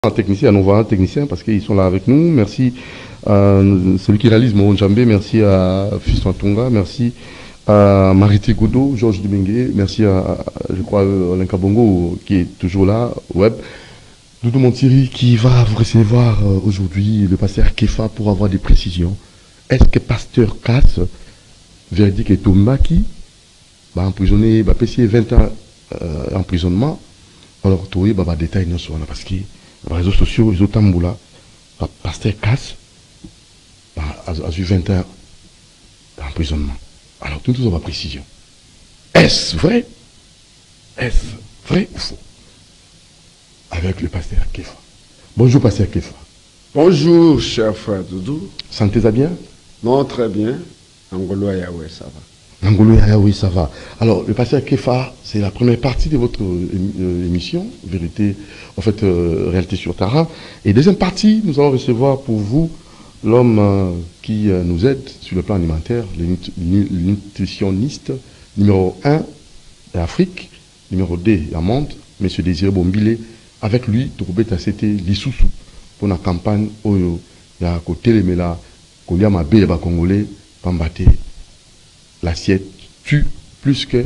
Un technicien, on voit un technicien parce qu'ils sont là avec nous. Merci à celui qui réalise Moron Djambé, merci à Fiston Tonga, merci à Marité Godot, Georges Dumengue, merci je crois, Alain Kabongo qui est toujours là, web. Doudou Montiri qui va vous recevoir aujourd'hui, le pasteur Kefa, pour avoir des précisions. Est-ce que pasteur Casse, verdict est Tomaki, va emprisonner, va payer 20 ans emprisonnement. Alors, tu vois, détail non sur parce que les réseaux sociaux, les autres tamboula, pasteur Casse a eu 20 ans d'emprisonnement. Alors, tout nous avons précision. Est-ce vrai? Est-ce vrai ou faux? Avec le pasteur Kefa. Bonjour, pasteur Kefa. Bonjour, cher frère Doudou. Sentez-vous bien? Non, très bien. Angolo Yahweh, ça va. Angolo Yahweh, ça va. Alors, le pasteur Kefa, c'est la première partie de votre émission, Vérité, en fait, Réalité sur Terrain. Et deuxième partie, nous allons recevoir pour vous l'homme qui nous aide sur le plan alimentaire, le nutritionniste numéro 1 d'Afrique, numéro 2 à monde, M. Désiré Bombile. Avec lui, Tourobeta, c'était l'Issoussou pour la campagne Oyo. Il y a côté les mélas, Kolia Mabé et Congolais, Pambate. L'assiette tue plus que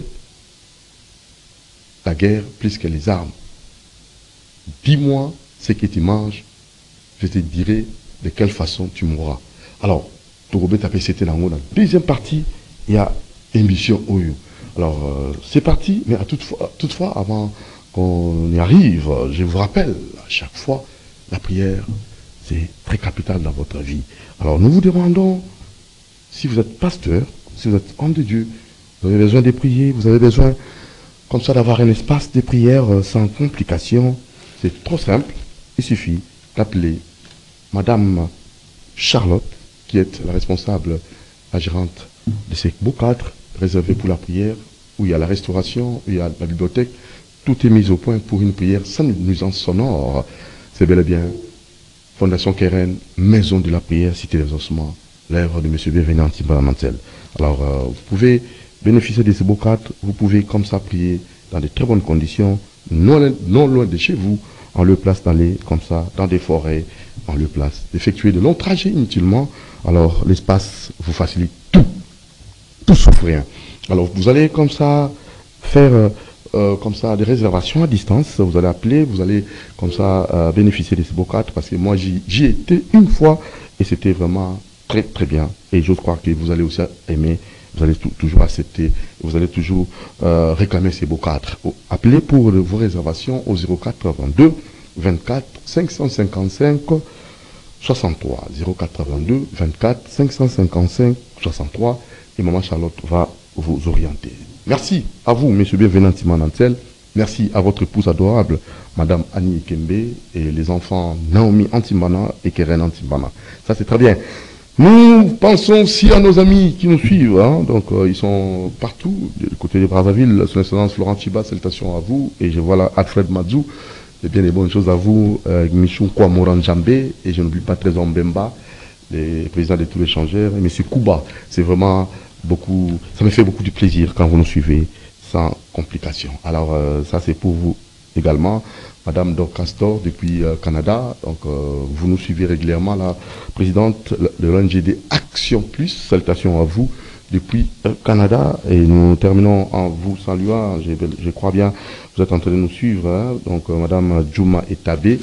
la guerre, plus que les armes. Dis-moi ce que tu manges, je te dirai de quelle façon tu mourras. Alors, Tourobeta, c'était dans la deuxième partie, il y a émission Oyo. Alors, c'est parti, mais toutefois, avant qu'on y arrive, je vous rappelle, à chaque fois, la prière, c'est très capital dans votre vie. Alors, nous vous demandons, si vous êtes pasteur, si vous êtes homme de Dieu, vous avez besoin de prier, vous avez besoin, comme ça, d'avoir un espace de prière sans complications. C'est trop simple. Il suffit d'appeler Madame Charlotte, qui est la responsable, la gérante de ces beaux cadres réservés pour la prière, où il y a la restauration, où il y a la bibliothèque. Tout est mis au point pour une prière sans nuisance sonore. C'est bel et bien Fondation Keren, Maison de la prière, Cité des Ossements, l'œuvre de M. Bienvenant Mantel. Alors, vous pouvez bénéficier de ces beaux cadres, vous pouvez comme ça prier dans de très bonnes conditions, non loin de chez vous, en le place comme ça, dans des forêts, en le place, d'effectuer de longs trajets inutilement. Alors, l'espace vous facilite tout sauf rien. Alors, vous allez comme ça faire comme ça des réservations à distance, vous allez appeler, vous allez comme ça bénéficier de ces beaux cadres, parce que moi j'y étais une fois et c'était vraiment très très bien, et je crois que vous allez aussi aimer, vous allez toujours accepter, vous allez toujours réclamer ces beaux cadres. Appelez pour vos réservations au 0422 24 555 63 0422 24 555 63 et Maman Charlotte va vous orienter. Merci à vous, Monsieur Bienvenant Manantel. Merci à votre épouse adorable, Madame Annie Kembe, et les enfants Naomi Antimbana et Keren Antimbana. Ça, c'est très bien. Nous pensons aussi à nos amis qui nous suivent. Hein. Donc, ils sont partout, du côté de Brazzaville. Son Excellence Florent Chiba, salutations à vous. Et je vois là Alfred Mazou. Et bien des bonnes choses à vous, Michou Kouamoran Djambé. Et je n'oublie pas Trésor Mbemba, les présidents de tous les échangeurs. Et M. Kouba, c'est vraiment beaucoup, ça me fait beaucoup de plaisir quand vous nous suivez sans complications. Alors, ça c'est pour vous également. Madame Dorcastor depuis Canada, donc vous nous suivez régulièrement, la présidente de l'ONGD Action Plus, salutations à vous depuis Canada, et nous terminons en vous saluant, je crois bien, vous êtes en train de nous suivre, hein, donc Madame Djouma Etabé,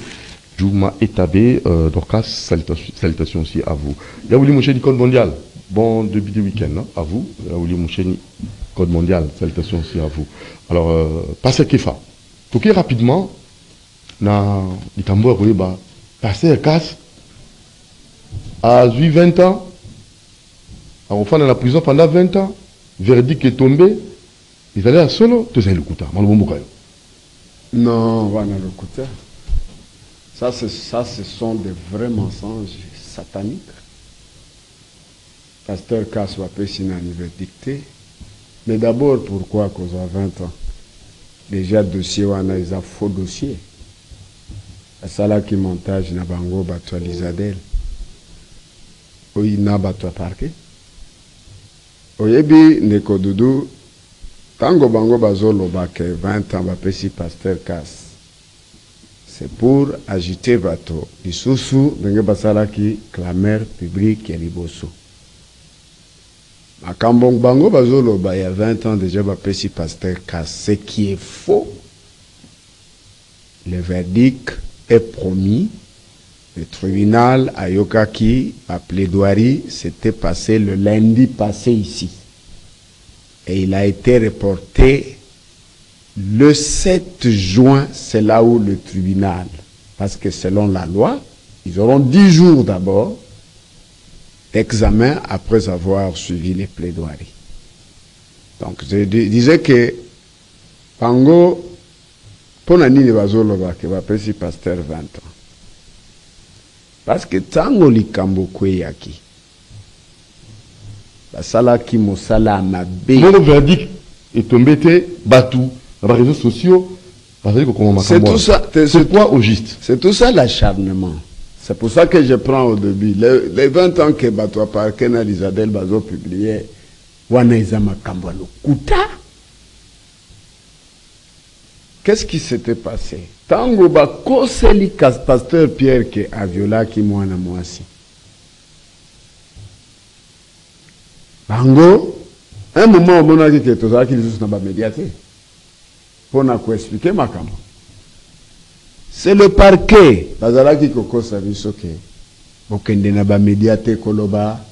Dorcas, salutations aussi à vous. Yaouli Mouché du Code mondial, bon début de week-end, hein, à vous, Yaouli Mouché Code mondial, salutations aussi à vous. Alors, passez Kefa, toquez rapidement, na Itambo Akoyeba, passer casse à 20 ans, à enfant dans la prison pendant 20 ans, verdict est tombé, ils allaient à solo, tous les coups, Non, voilà le coup. Ça, ce sont des vrais mensonges sataniques. Pasteur Casse va passer une verdict. Mais d'abord, pourquoi cause à 20 ans? Déjà, dossier, on a un faux dossier. C'est là qui montage na bango bato Lizadel. Oui, na bato parquet. Oyebi Neko Doudou, tango bango bazolo bake 20 ans ba pesi pasteur Casse. c'est pour agiter bateau. Lisusu, ndenge basalaki clameur publique ya liboso. Makambong bango bazoloba il y a 20 ans déjà bapesi pasteur Kass, ce qui est faux. Le verdict est promis. Le tribunal à Yokaki, à plaidoirie, s'était passé le lundi passé ici. Et il a été reporté le 7 juin, c'est là où le tribunal, parce que selon la loi, ils auront 10 jours d'abord d'examen après avoir suivi les plaidoiries. Donc je disais que Pango, pour nani ne bazoloba que va pesi pasteur 20 ans. Parce que tango likambo kweyaki. Basala ki mosala mabe. Le verdict est tombé Batou, dans les réseaux sociaux. C'est tout ça. C'est quoi au juste? C'est tout ça l'acharnement. C'est pour ça que je prends au début. Les 20 ans que Batou a parqué dans l'Isadel Bazo publié, wana izama kambalo kuta. Qu'est-ce qui s'était passé? Tango ba koseli pasteur Pierre ke aviola ki mwana mwasi. Bango, un moment où on a dit que tout ça qui les n'a pas médiaté. Pour nous expliquer ma caméra. C'est le parquet. Bazala qui koko service ok. Bokende na ba médiaté koloba.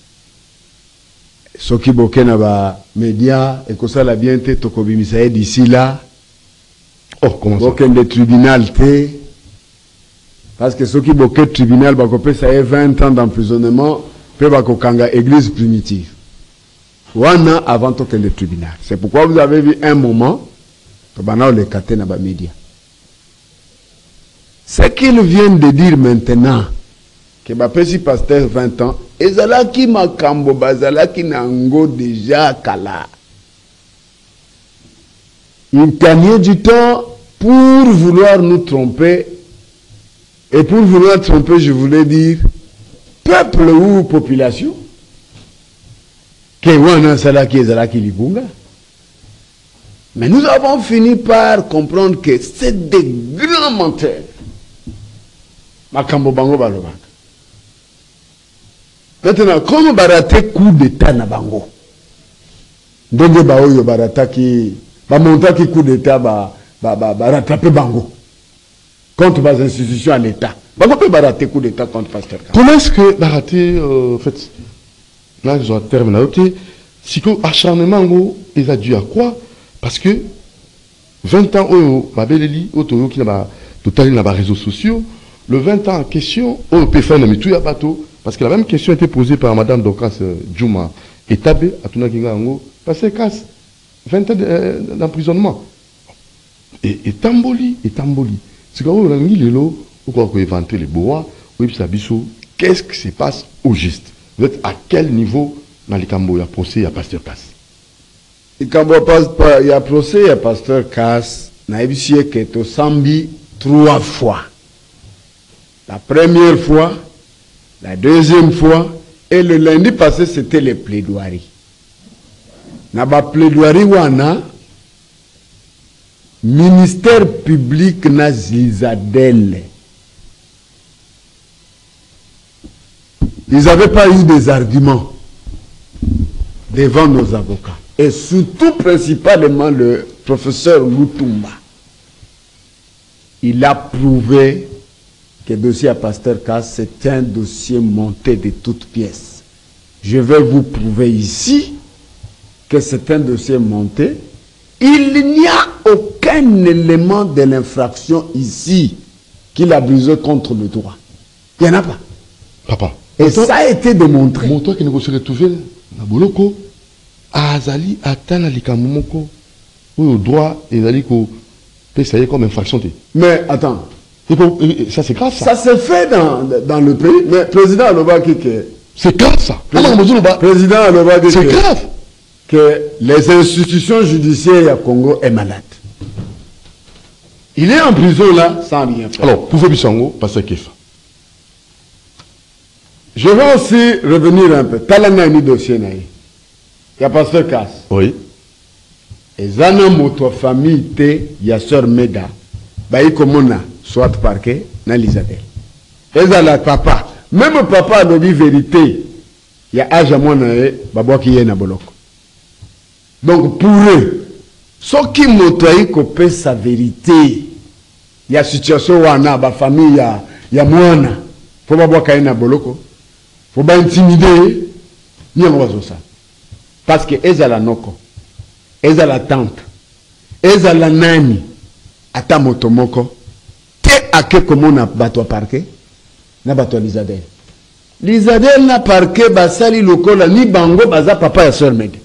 Soki bokena ba média et que ça la bien te tokobimisa d'ici là. Oh, comment ça? Bokende tribunal te. Parce que soki boké tribunal bakopé ça est 20 ans d'emprisonnement, pe bakokanga église primitive. Wana avant le tribunal. C'est pourquoi vous avez vu un moment, les médias. Ce qu'ils viennent de dire maintenant, que Bapesi pasteur 20 ans, et Zalaki Makambo, Bazalaki Nango déjà Kala. Ils gagnaient du temps pour vouloir nous tromper. Et pour vouloir tromper, je voulais dire, peuple ou population. Mais nous avons fini par comprendre que c'est des grands menteurs. Makambo bango balobaka. Maintenant, comme barate coup d'état na bango. Ndenge baoyo barataki, bamontaki coup d'état baratape bango. Contre les institutions à l'État. Bango peut barater coup d'état contre pasteur. Comment est-ce que barater, en fait, là, ils ont un terme là, ok. Si que acharnement, ils ont dû à quoi? Parce que 20 ans, ma belle Eli, qui n'a pas réseaux sociaux, le 20 ans en question, on peut faire un tout à bateau. Parce que la même question a été posée par Madame Dokas Djouma et Tabé, à Tunakingango, parce que casse 20 ans d'emprisonnement. Et Tamboli. C'est quand on a mis les lots, on va inventer les bois, qu'est-ce qui se passe au juste? Vous êtes à quel niveau dans les Cambo? Il y a procès, il y a pasteur Kass. Il y a procès, il y a pasteur Kass. Naïbisier qui est au Sambi 3 fois. La première fois, la deuxième fois, et le lundi passé, c'était les plaidoiries. Naba plaidoirie wana, ministère public na Zizadel. Ils n'avaient pas eu des arguments devant nos avocats. Et surtout, principalement, le professeur Lutumba. Il a prouvé que le dossier à pasteur Kass, c'est un dossier monté de toutes pièces. Je vais vous prouver ici que c'est un dossier monté. Il n'y a aucun élément de l'infraction ici qu'il a brisé contre le droit. Il n'y en a pas. Papa. Et ça a été démontré. Mon toi qui ne se retrouve na boloko azali atana likamumoko au droit et zali ko payer comme infraction. Mais attends. Ça c'est grave ça. Ça se fait dans le pays. Mais le président Alobaki que c'est grave ça. Président Alobaki c'est grave que les institutions judiciaires à Congo est malade. Il est en prison là sans rien faire. Alors, pouvez Bissango, passer Kefa. Je vais aussi revenir un peu. Talana ni dossier naï. Il y a pasteur Kass. Oui. Et Zana moto famille te ya sœur Meda. Baï komona soit parquet na Lizadel. Ezala papa. Même papa a dit vérité. Il y a âge à moi babo qui est na boloko. Donc pour eux, ceux qui montrent qu'on sa vérité, il y a situation où on a ba famille, il y a moana. Faut pas boire qu'il y na boloko. Faut pas intimider. Ni on va ça. Parce que ezala noko, ezala tante, ezala nani, ata motomoko, te ake komo na bato parquet, na bato Lizadel. Lizadel na parquet basali lokola ni bango baza papa ya Sœur Mede.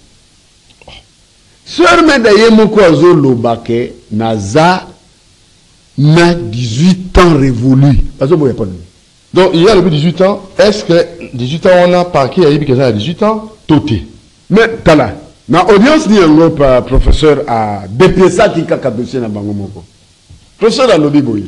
Sœur Mede ye moko azo lobake naza na 18 ans révolu. Bazo boya pas. Donc il y a le 18 ans, est-ce que 18 ans on a parquet il y a 18 ans toté. Mais tala na audience ni yango pa professeur a dépiéça qui kaka dossier na bango moko. Professeur a lobi boyi.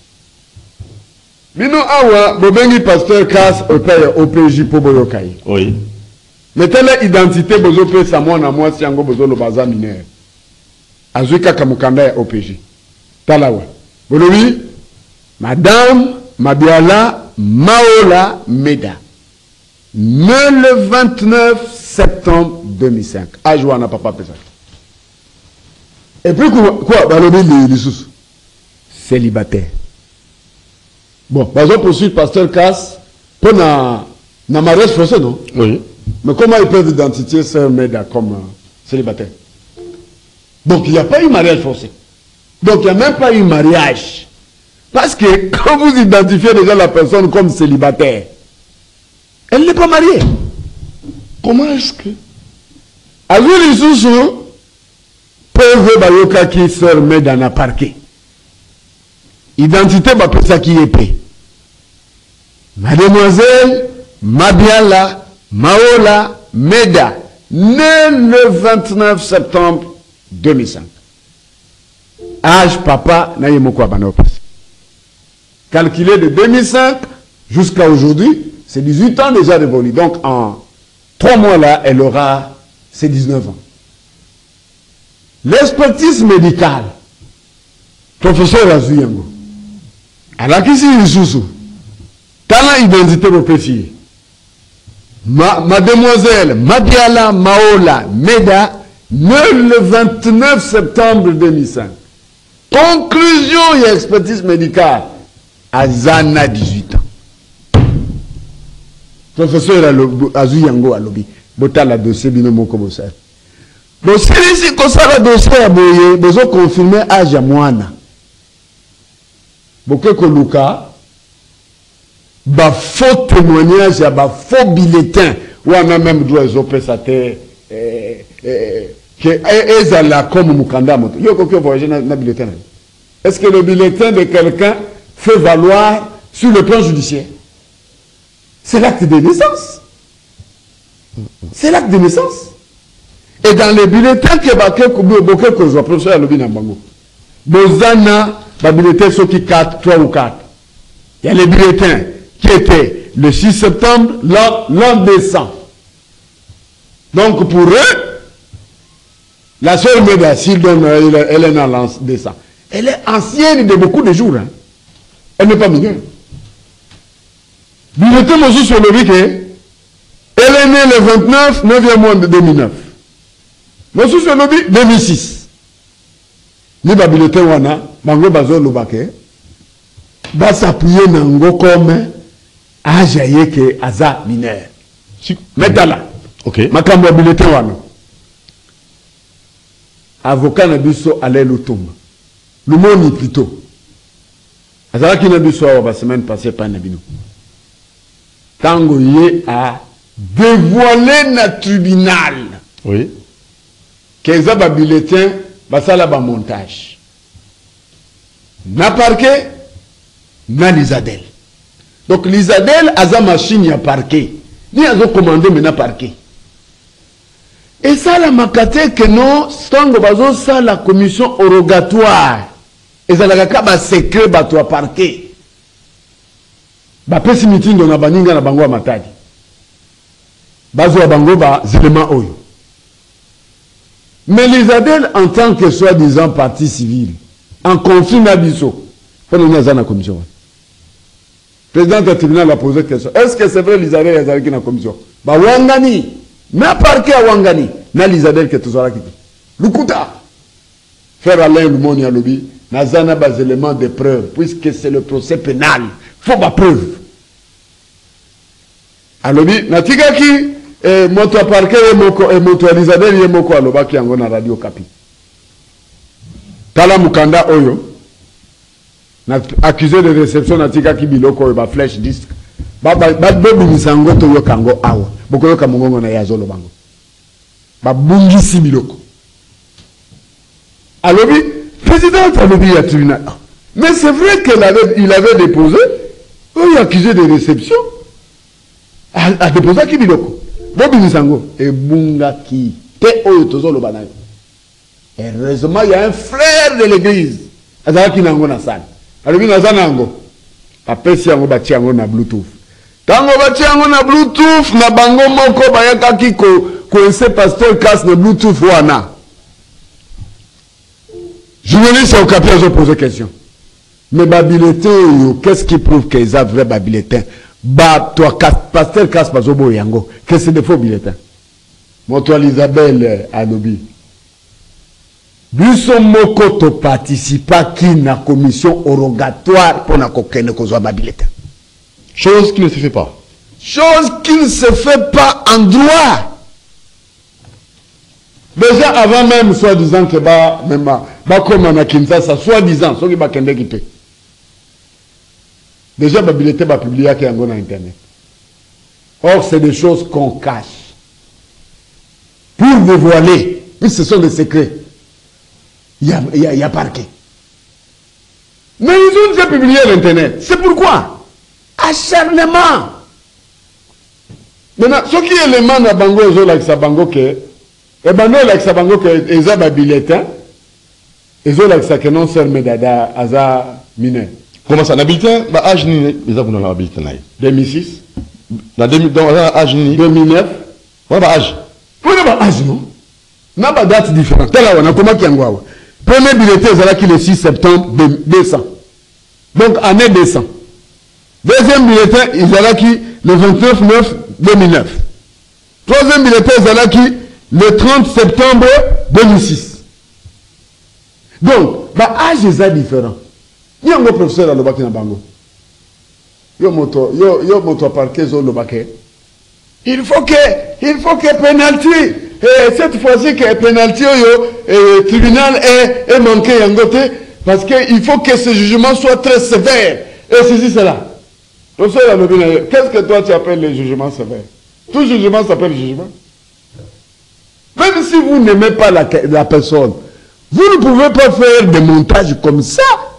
Bino awa bobengi pasteur Cass OPJ po boyokai. Oui. Mais telle identité bozo pe sa mwana moi si yango bozo lo baza mineur. Azui kaka mukanda ya OPJ. Tala wa. Bolobi Madame Mabiala Maola Meda. Né le 29 septembre 2005. À jouer à papa Pesa. Et puis quoi balobi les sous célibataire. Bon, par exemple, poursuivre pasteur Cass pour na mariage forcé, non? Oui. Mais comment ils peuvent identifier Sœur Meda comme célibataire? Donc il n'y a pas eu mariage forcé. Donc il n'y a même pas eu mariage. Parce que quand vous identifiez déjà la personne comme célibataire, elle n'est pas mariée. Comment est-ce que... Alors les sous peuvent bayoka qui Sœur Meda na parquet. Identité ma ça qui est paix. Mademoiselle Mabiala Maola Meda, née le 29 septembre 2005. Âge papa na yemoko abanopes. Calculé de 2005 jusqu'à aujourd'hui, c'est 18 ans déjà révolu. Donc en 3 mois là, elle aura ses 19 ans. L'expertise médicale, professeur Azuyango, alors qu'ici il sous t'as l'identité de péché. Mademoiselle Mabiala Maola Meda, née le 29 septembre 2005. Conclusion et expertise médicale. Azana 18 ans. Professeur Azuyango Alobi, bota la dossier bino moko bosa. Donc si comme ça la dossier a boye, besoin confirmer âge à moana. Boke koluka ba faux témoignage ya ba faux bulletin ou on a même droit aux opérateurs que ezala comme mukanda moto yo ko voyager na bulletin. Est-ce que le bulletin de quelqu'un fait valoir sur le plan judiciaire? C'est l'acte de naissance. C'est l'acte de naissance. Et dans les bulletins que baké boke ko zo professeur Alobi na bango. Bozana ba bulletin ceux qui 4 3 ou 4. Il y a les bulletins qui étaient le 6 septembre, l'an décembre. Donc pour eux, la sœur Meda, s'il donne, elle est dans l'an décembre. Elle est ancienne de beaucoup de jours. Hein. Elle n'est pas mineure. Bulletin Moussou sur le week-end, elle est née le 29, 9e mois de 2009. Moussou sur le week 2006. Ni ba bulletin wana, bango bazo lobake, ba s'appuyer nango comme âge que aza mineur. Metala. Ok. Makambo bulletin wana. Avocat na biso allait l'automne. Le moni plutôt. Azala ki na biso la semaine passée par Nabino. Tango yé a dévoilé na tribunal. Oui. Que za ba bulletin basala ba montage. Na parquet na Lizadel. Donc Lizadel a sa machine à parquet. Ni a commandé maintenant parquet. Et ça la makate que non, stango bazo ça la commission rogatoire. Et ça la kaba secret bato à parquet. Ba pesi meeting na baninga na bango matadi. Bazo a bango ba zélément oyo. Mais Lizadel en tant que soi-disant partie civile, en conflit na biso. On est dans la commission. Le président du tribunal a posé question. Est-ce que c'est vrai l'Isabelle est dans la commission? Bah, Wangani, n'a parqué à Wangani, n'a l'Isabelle qui est toujours là. Lukuta, faire Alain Lumoni à lobby, n'a pas des éléments de preuve, puisque c'est le procès pénal. Il faut ma preuve. À lobby, n'a tigaki, moto à parquet et moto à l'Isabelle et moko à l'oba qui en a radio capi. Tala Mukanda Oyo. Accusé de réception natika ki biloko ba flash disc ba misango to yokango awa boko yoka mongongo na yazolo bango ba bungisi biloko alobi président alobi ya tribunal mais c'est vrai qu'il avait déposé un accusé de réception a déposé ki biloko bobi misango e bunga ki te oyo tozolo banayo heureusement il y a un frère de l'église azaki nango na salle. Alors, il y a un Bluetooth. Tango batiango na Bluetooth, na bango moko bayaka kiko coincé pasteur casse na Bluetooth wana. Journaliste au capier, je pose question. Mais Babiletin, qu'est-ce qui prouve qu'ils ont vrai Babiletin? Bah, toi, pasteur casse pas au yango. Qu'est-ce que c'est des faux bulletins? Moi, toi, Isabelle Anobi. Biso moko to participa qui na commission rogatoire pour na kokene kozwa babilité. Chose qui ne se fait pas. Chose qui ne se fait pas en droit. Déjà avant même soi-disant que comme na Kinshasa soi-disant ceux qui ba kende kipe. Déjà babilité ba publier qui yango na internet. Or c'est des choses qu'on cache. Pour dévoiler, puisque ce sont des secrets. Il y a parquet. Mais ils ont déjà publié l'internet. C'est pourquoi acharnement. Maintenant, ce qui est élément de Bango, ils ont l'accès à Bango que, et ben non, l'accès à Bango que, ils ont un bulletin, ils ont l'accès à non seulement Medada, Aza, Mine. Comment ça, l'habiletin, bah, âge ni, ils ont l'habiletin. 2006. Dans âge ni. 2009. Ouais, bah, âge. Oui, bah, âge, non? N'a pas date différente. Tel on a comment qui en premier bulletin, c'est le 6 septembre 200. Donc, année 200. Deuxième bulletin, il est qui le 29/9/2009. Troisième bulletin, il est qui le 30 septembre 2006. Donc, bah, âge est différent. Il y a un professeur à l'Obaki Nabango. Il y a un moto parquet au Lobake. Il faut que penalty. Et cette fois-ci que le pénalty au tribunal est manqué en côté parce qu'il faut que ce jugement soit très sévère. Et ceci, c'est là. Qu'est-ce que toi tu appelles le jugement sévère? Tout jugement s'appelle jugement. Même si vous n'aimez pas la personne, vous ne pouvez pas faire des montages comme ça.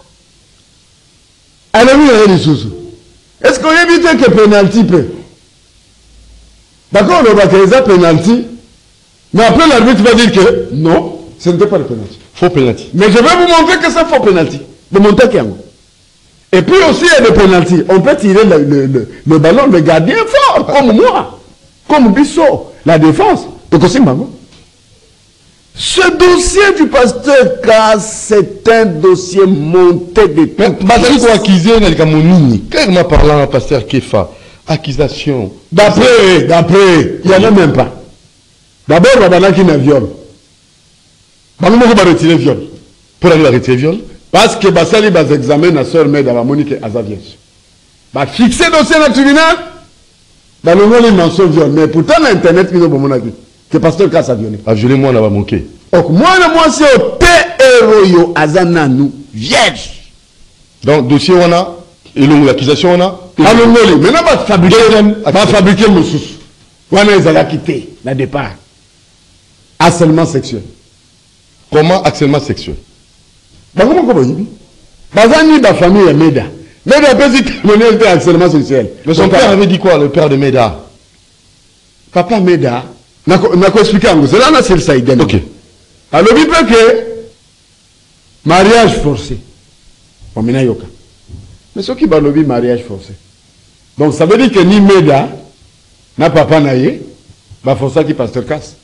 Alors, il y a des sous. Est-ce qu'on évite que le pénalty peut? D'accord, on va créer ça pénalty. Mais après, l'arbitre va dire que non, ce n'était pas le pénalty. Faux pénalty. Mais je vais vous montrer que c'est faux pénalty. De monter Kiango. Et puis aussi, il y a des pénalty. On peut tirer le ballon, le gardien fort, comme moi, comme Bissot, la défense. Donc, aussi, Mango. Ce dossier du pasteur K, c'est un dossier monté de tout. Mais quoi accuser clairement parlant, pasteur Kefa, accusation. D'après, il n'y en a même pas. D'abord, Rabana qui n'a viol. Bango va retirer viol. Pour aller retirer viol? Parce que Basali va examiner la sœur mère de Monique Azavies. Va fixer le dossier dans le tribunal. Dans le monde, il mentionne viol. Mais pourtant, l'Internet, il y a un que pasteur Kass a violé. A violé, moi, on a manqué. Donc, moi, c'est au T-Héroyo Azananou, vierge. Donc, dossier, on a. Et l'accusation, on a. Alors, maintenant, on va fabriquer le sous. On a quitté, le départ. Harcèlement sexuel. Comment harcèlement sexuel? Comment dit? Bazani da famille Meda. Meda peut témoigner de harcèlement sexuel. Mais son père avait dit quoi, le père de Meda? Papa Meda, n'a pas expliqué en gros. C'est là, c'est le Saïden. Ok. Alors, il peut que mariage forcé. On mena yoka. Mais ce qui va le mariage forcé. Donc, ça veut dire que ni Meda, n'a papa naïe, va forcer qui pasteur Kass.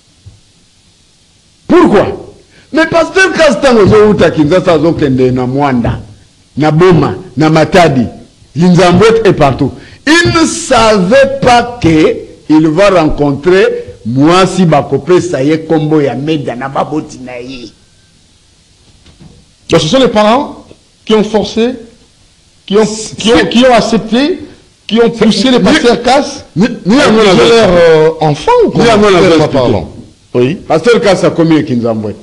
Pourquoi? Mais pasteur Kass, tant que vous avez Kinshasa, vous avez na Mwanda. Naboma, Namatadi, Linzambouet et partout. Il ne savait pas qu'il va rencontrer moi si Bakopé, ça y est, Kombo Yameda, Nababotinaï. Donc ce sont les parents qui ont forcé, qui ont accepté, qui ont poussé les pasteurs Casse à leur enfant ou comment? Oui. Pasteur Casse a commis Kinzambouet.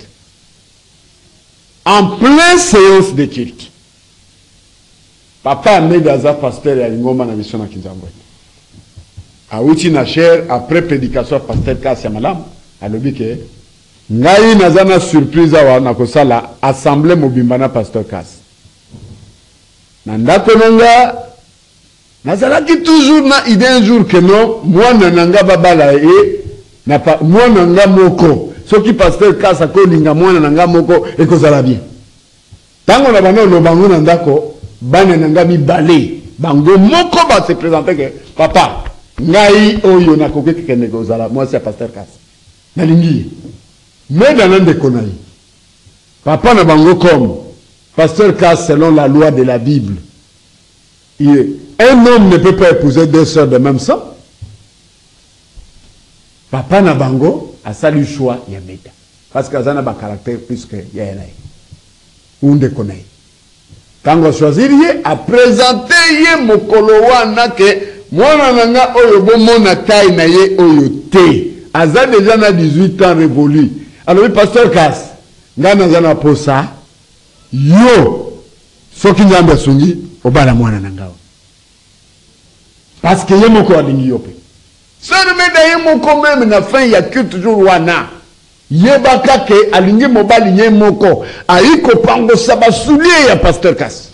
En pleine séance de culte. Papa a mis dans un pasteur et à l'ingoma na mission à Kinzambouet. A outi na cher après prédication pasteur Casse à malam. A l'obi que ngai nazana surprise à na kosala assemblée mobimbana pasteur Casse. Nandako nanga nazalaki toujours na idée un jour que non moi nanga babala et na pas moi nanga moko soki pasteur Casse ko linga moi nanga moko et kozala bien tango na bana lo bango nandako bana nanga mibale bango moko ba se présenter que papa ngai oyo na koke kende kozala moi c'est pasteur Casse na lingi mais dans un déconnaï papa na bango comme pasteur Casse selon la loi de la Bible. Un homme ne peut pas épouser deux sœurs de même sang. Papa Nabango a salué choix Yameda. Parce qu'il y a un caractère plus que Yaelaï. Ou de connaît. Quand on choisit, a présenté Mokolowana que moi, nanga oyo mona taille na ye oyo te. Aza déjà na 18 ans révolu. Alors, le pasteur Casse, ngana zana posa, yo, soki nzambe sungi, obala mwana nangao. Parce que yé moko alingi yope. Seulement yé moko même na fin ya que toujours wana. Yé baka ke alingi mobali yé moko. Aiko pango saba soulier ya pasteur Casse.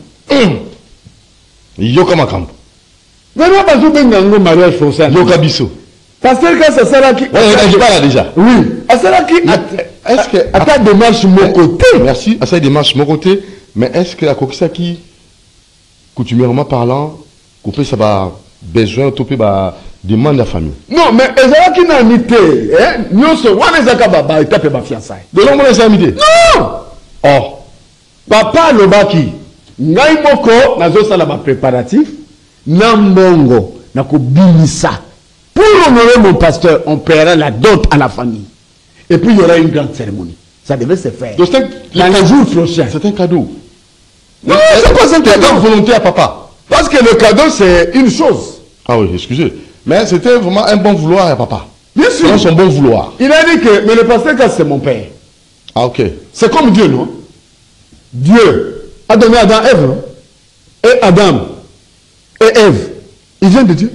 Yoka makambo. Vraiment bazou bengango mariage forcé. Yoka biso. Pasteur Casse Salaki. Je parle déjà. Oui. Salaki. Est-ce que à ta démarche mon côté? Merci. À sa démarche mon côté. Mais est-ce que la Kokisaki, coutumièrement parlant, couper ça va besoin topé ba demande la famille? Non, mais Salaki n'a mité. Nous sommes on les akaba et taper ma fiançaille. De l'homme les amitiés. Non. Oh. Papa Lobaki. Ngai moko nazo sala ba préparatif. Nambongo na ko binisa. Pour honorer mon pasteur, on paiera la dot à la famille. Et puis il y aura une grande cérémonie. Ça devait se faire. Donc dans les jours prochains. C'est un cadeau. Non, c'est pas un cadeau. Volonté à papa. Parce que le cadeau, c'est une chose. Ah oui, excusez. Mais c'était vraiment un bon vouloir à papa. Bien sûr. C'est son bon vouloir. Il a dit que, mais le pasteur Casse, c'est mon père. Ah ok. C'est comme Dieu, non? Dieu a donné Adam et Ève. Et Adam et Ève, ils viennent de Dieu.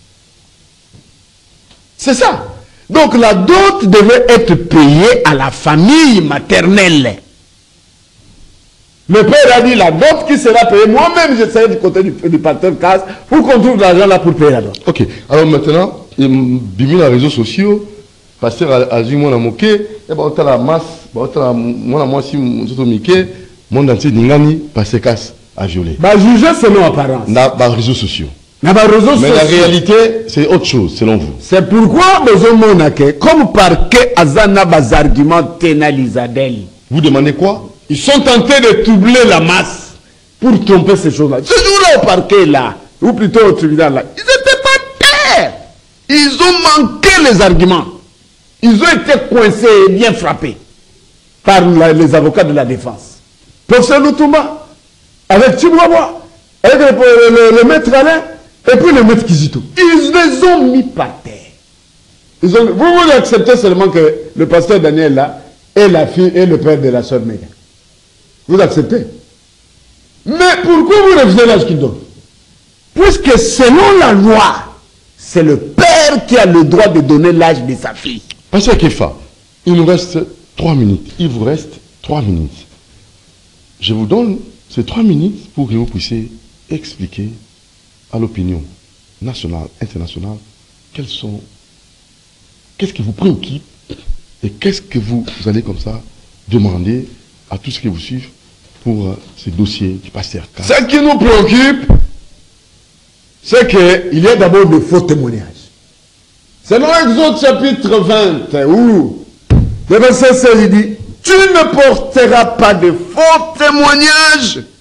C'est ça. Donc la dot devait être payée à la famille maternelle. Le père a dit la dot qui sera payée. Moi-même, j'essaie du côté du pasteur Casse pour qu'on trouve l'argent là pour payer la dot. Ok. Alors maintenant, bimi les réseaux sociaux, pasteur a dit moi na moqué, et ben on t'a la masse, on t'a moi si on miqué, monde entier n'ingani pasteur Casse a violé. Bah juger selon apparence. Na ba réseaux sociaux. Mais la réalité, c'est autre chose, selon vous. C'est pourquoi, comme parquet Azana bas arguments ténalisadel. Vous demandez quoi? Ils sont tentés de troubler la masse pour tromper ces choses-là. Ce jour-là, au parquet, là, ou plutôt au tribunal, là, ils n'étaient pas terre. Ils ont manqué les arguments. Ils ont été coincés et bien frappés par les avocats de la défense. Professeur Loutouma, avec Tibouaboua, avec le maître Alain, et puis le maître Kizito. Ils les ont mis par terre. Vous acceptez seulement que le pasteur Daniel là est la fille et le père de la sœur Méga. Vous acceptez. Mais pourquoi vous refusez l'âge qu'il donne? Puisque selon la loi, c'est le père qui a le droit de donner l'âge de sa fille. Pasteur Kefa, il nous reste 3 minutes. Il vous reste 3 minutes. Je vous donne ces 3 minutes pour que vous puissiez expliquer à l'opinion nationale, internationale, qu'est-ce qui vous préoccupe et qu'est-ce que vous allez comme ça demander à tous ceux qui vous suivent pour ces dossiers du pasteur Casse. Ce qui nous préoccupe, c'est qu'il y a d'abord de faux témoignages. Selon Exode chapitre 20, où le verset 16 il dit, tu ne porteras pas de faux témoignages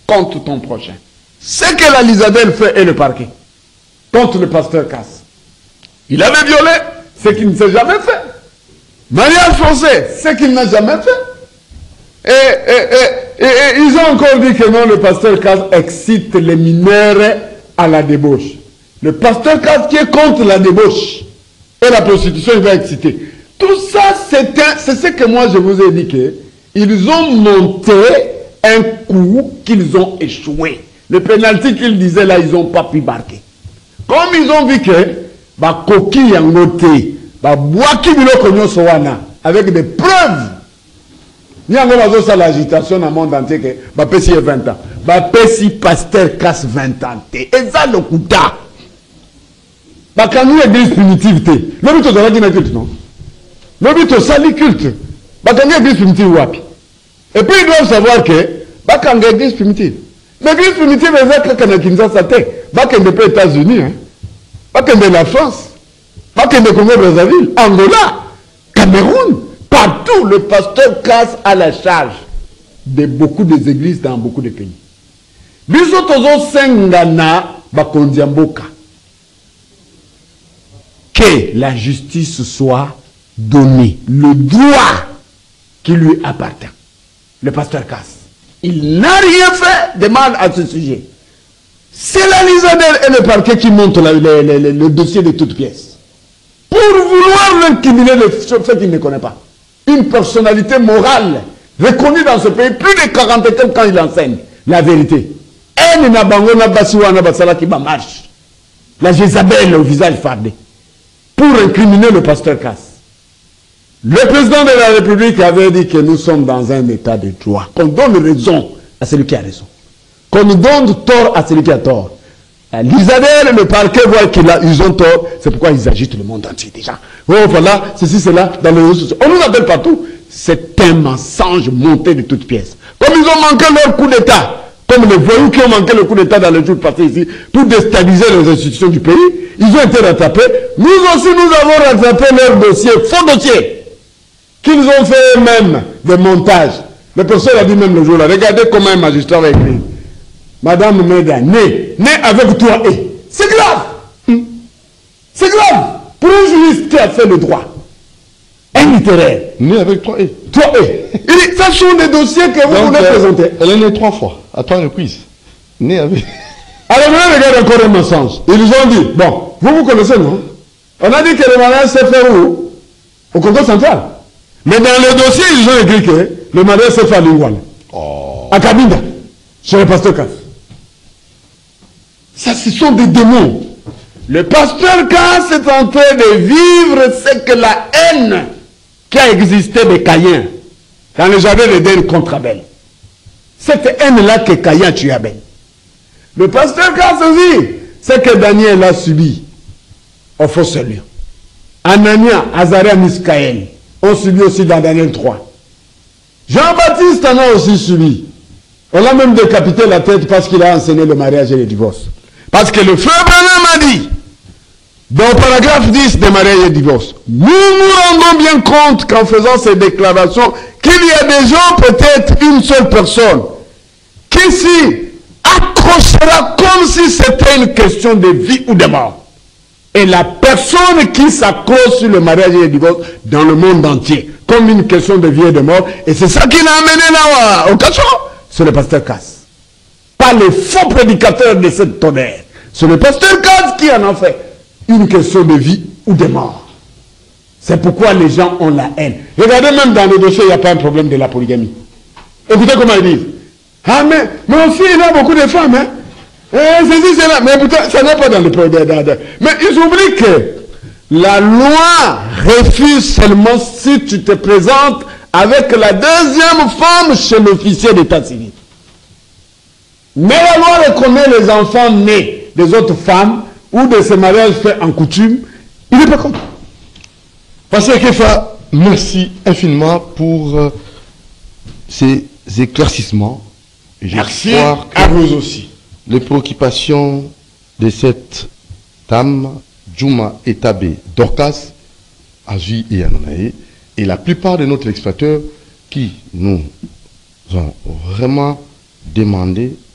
contre ton prochain. Ce que la Lisadelle fait et le parquet contre le pasteur Casse. Il avait violé ce qu'il ne s'est jamais fait. Mariage forcé, ce qu'il n'a jamais fait. Et ils ont encore dit que non, le pasteur Casse excite les mineurs à la débauche. Le pasteur Casse qui est contre la débauche et la prostitution, il va exciter. Tout ça, c'est ce que moi je vous ai dit que ils ont monté un coup qu'ils ont échoué. Le pénalty qu'ils disaient là, ils n'ont pas pu marquer. Comme ils ont vu que bah coquille en noté, bah bois qui avec des preuves. Il y a l'agitation dans le monde entier que bah Pessi 20 ans. Bah Pessi pasteur Casse 20 ans. Et ça le coup d'art. Bah quand nous église primitive, le but de la culte, non? Le but de sali culte. Bah quand nous église primitive, wapi. Et puis ils doivent savoir que bah quand l'église primitive. L'église primitive est là quand on Kinshasa bah quand on est aux États-Unis, hein. Bah quand on est la France, bah quand on est Congo Brazzaville, Angola, Cameroun, partout le pasteur Casse à la charge de beaucoup des églises dans beaucoup de pays. Biso tozo sengana bakondiamboka. Que la justice soit donnée, le droit qui lui appartient. Le pasteur Casse. Il n'a rien fait de mal à ce sujet. C'est la Lisadelle et le parquet qui montent le dossier de toutes pièces. Pour vouloir l'incriminer le fait qu'il ne connaît pas. Une personnalité morale reconnue dans ce pays, plus de 40 ans quand il enseigne la vérité. Elle n'a pas qui marche. La Jézabel au visage fardé. Pour incriminer le pasteur Casse. Le président de la République avait dit que nous sommes dans un état de droit. Qu'on donne raison à celui qui a raison. Qu'on nous donne tort à celui qui a tort. L'Isabelle, le parquet voit qu'ils ont tort. C'est pourquoi ils agitent le monde entier déjà. Oh voilà, ceci, cela, dans les réseaux sociaux. On nous appelle partout. C'est un mensonge monté de toutes pièces. Comme ils ont manqué leur coup d'État. Comme les voyous qui ont manqué le coup d'État dans les jours passés ici. Pour déstabiliser les institutions du pays. Ils ont été rattrapés. Nous aussi, nous avons rattrapé leur dossier, faux dossier. Qu'ils ont fait eux-mêmes des montages. Le professeur a dit même le jour-là, regardez comment un magistrat va écrire. Madame Meda, né avec toi et. C'est grave. C'est grave. Pour un juriste qui a fait le droit. Un littéraire. Né avec toi et. Toi et. Ça sont des dossiers que vous voulez présenter. Elle est née 3 fois, à 3 reprises. Né avec. Alors maintenant, regarde encore un mensonge. Ils ont dit, bon, vous connaissez, non? On a dit que le mariage s'est fait où? Au Congo central. Mais dans le dossier, ils ont écrit que le mariage s'est fait à Lingouane. Oh. À Kabinda, chez le pasteur Casse. Ça, ce sont des démons. Le pasteur Casse est en train de vivre ce que la haine qui a existé de Caïn dans le jardin d'Éden contre Abel. Cette haine-là que Caïn a tué Abel. Le pasteur Casse aussi, c'est que Daniel a subi au faux lieu. Anania, Azaria, Miskaël ont subi aussi dans Daniel 3. Jean-Baptiste en a aussi subi. On l'a même décapité la tête parce qu'il a enseigné le mariage et le divorce. Parce que le frère Branham a dit, dans le paragraphe 10 des mariages et divorce, nous nous rendons bien compte qu'en faisant ces déclarations, qu'il y a des gens, peut-être une seule personne, qui s'y accrochera comme si c'était une question de vie ou de mort. Et la personne qui s'accroche sur le mariage et le divorce dans le monde entier, comme une question de vie et de mort, et c'est ça qui l'a amené là au cachot, c'est le pasteur Casse. Pas les faux prédicateurs de cette tonnerre. C'est le pasteur Casse qui en a fait une question de vie ou de mort. C'est pourquoi les gens ont la haine. Regardez, même dans le dossier, il n'y a pas un problème de la polygamie. Écoutez comment ils disent. Ah mais aussi il a beaucoup de femmes, hein. C'est là. Mais putain, ça n'est pas dans le projet. Mais ils oublient que la loi refuse seulement si tu te présentes avec la deuxième femme chez l'officier d'état civil. Mais la loi reconnaît les enfants nés des autres femmes ou de ces mariages faits en coutume. Il n'est pas contre. Pasteur Kefa, merci infiniment pour ces éclaircissements. Merci à vous aussi. Les préoccupations de cette dame, Juma Etabe Dorcas, Aji et Ananae, et la plupart de nos téléspectateurs qui nous ont vraiment demandé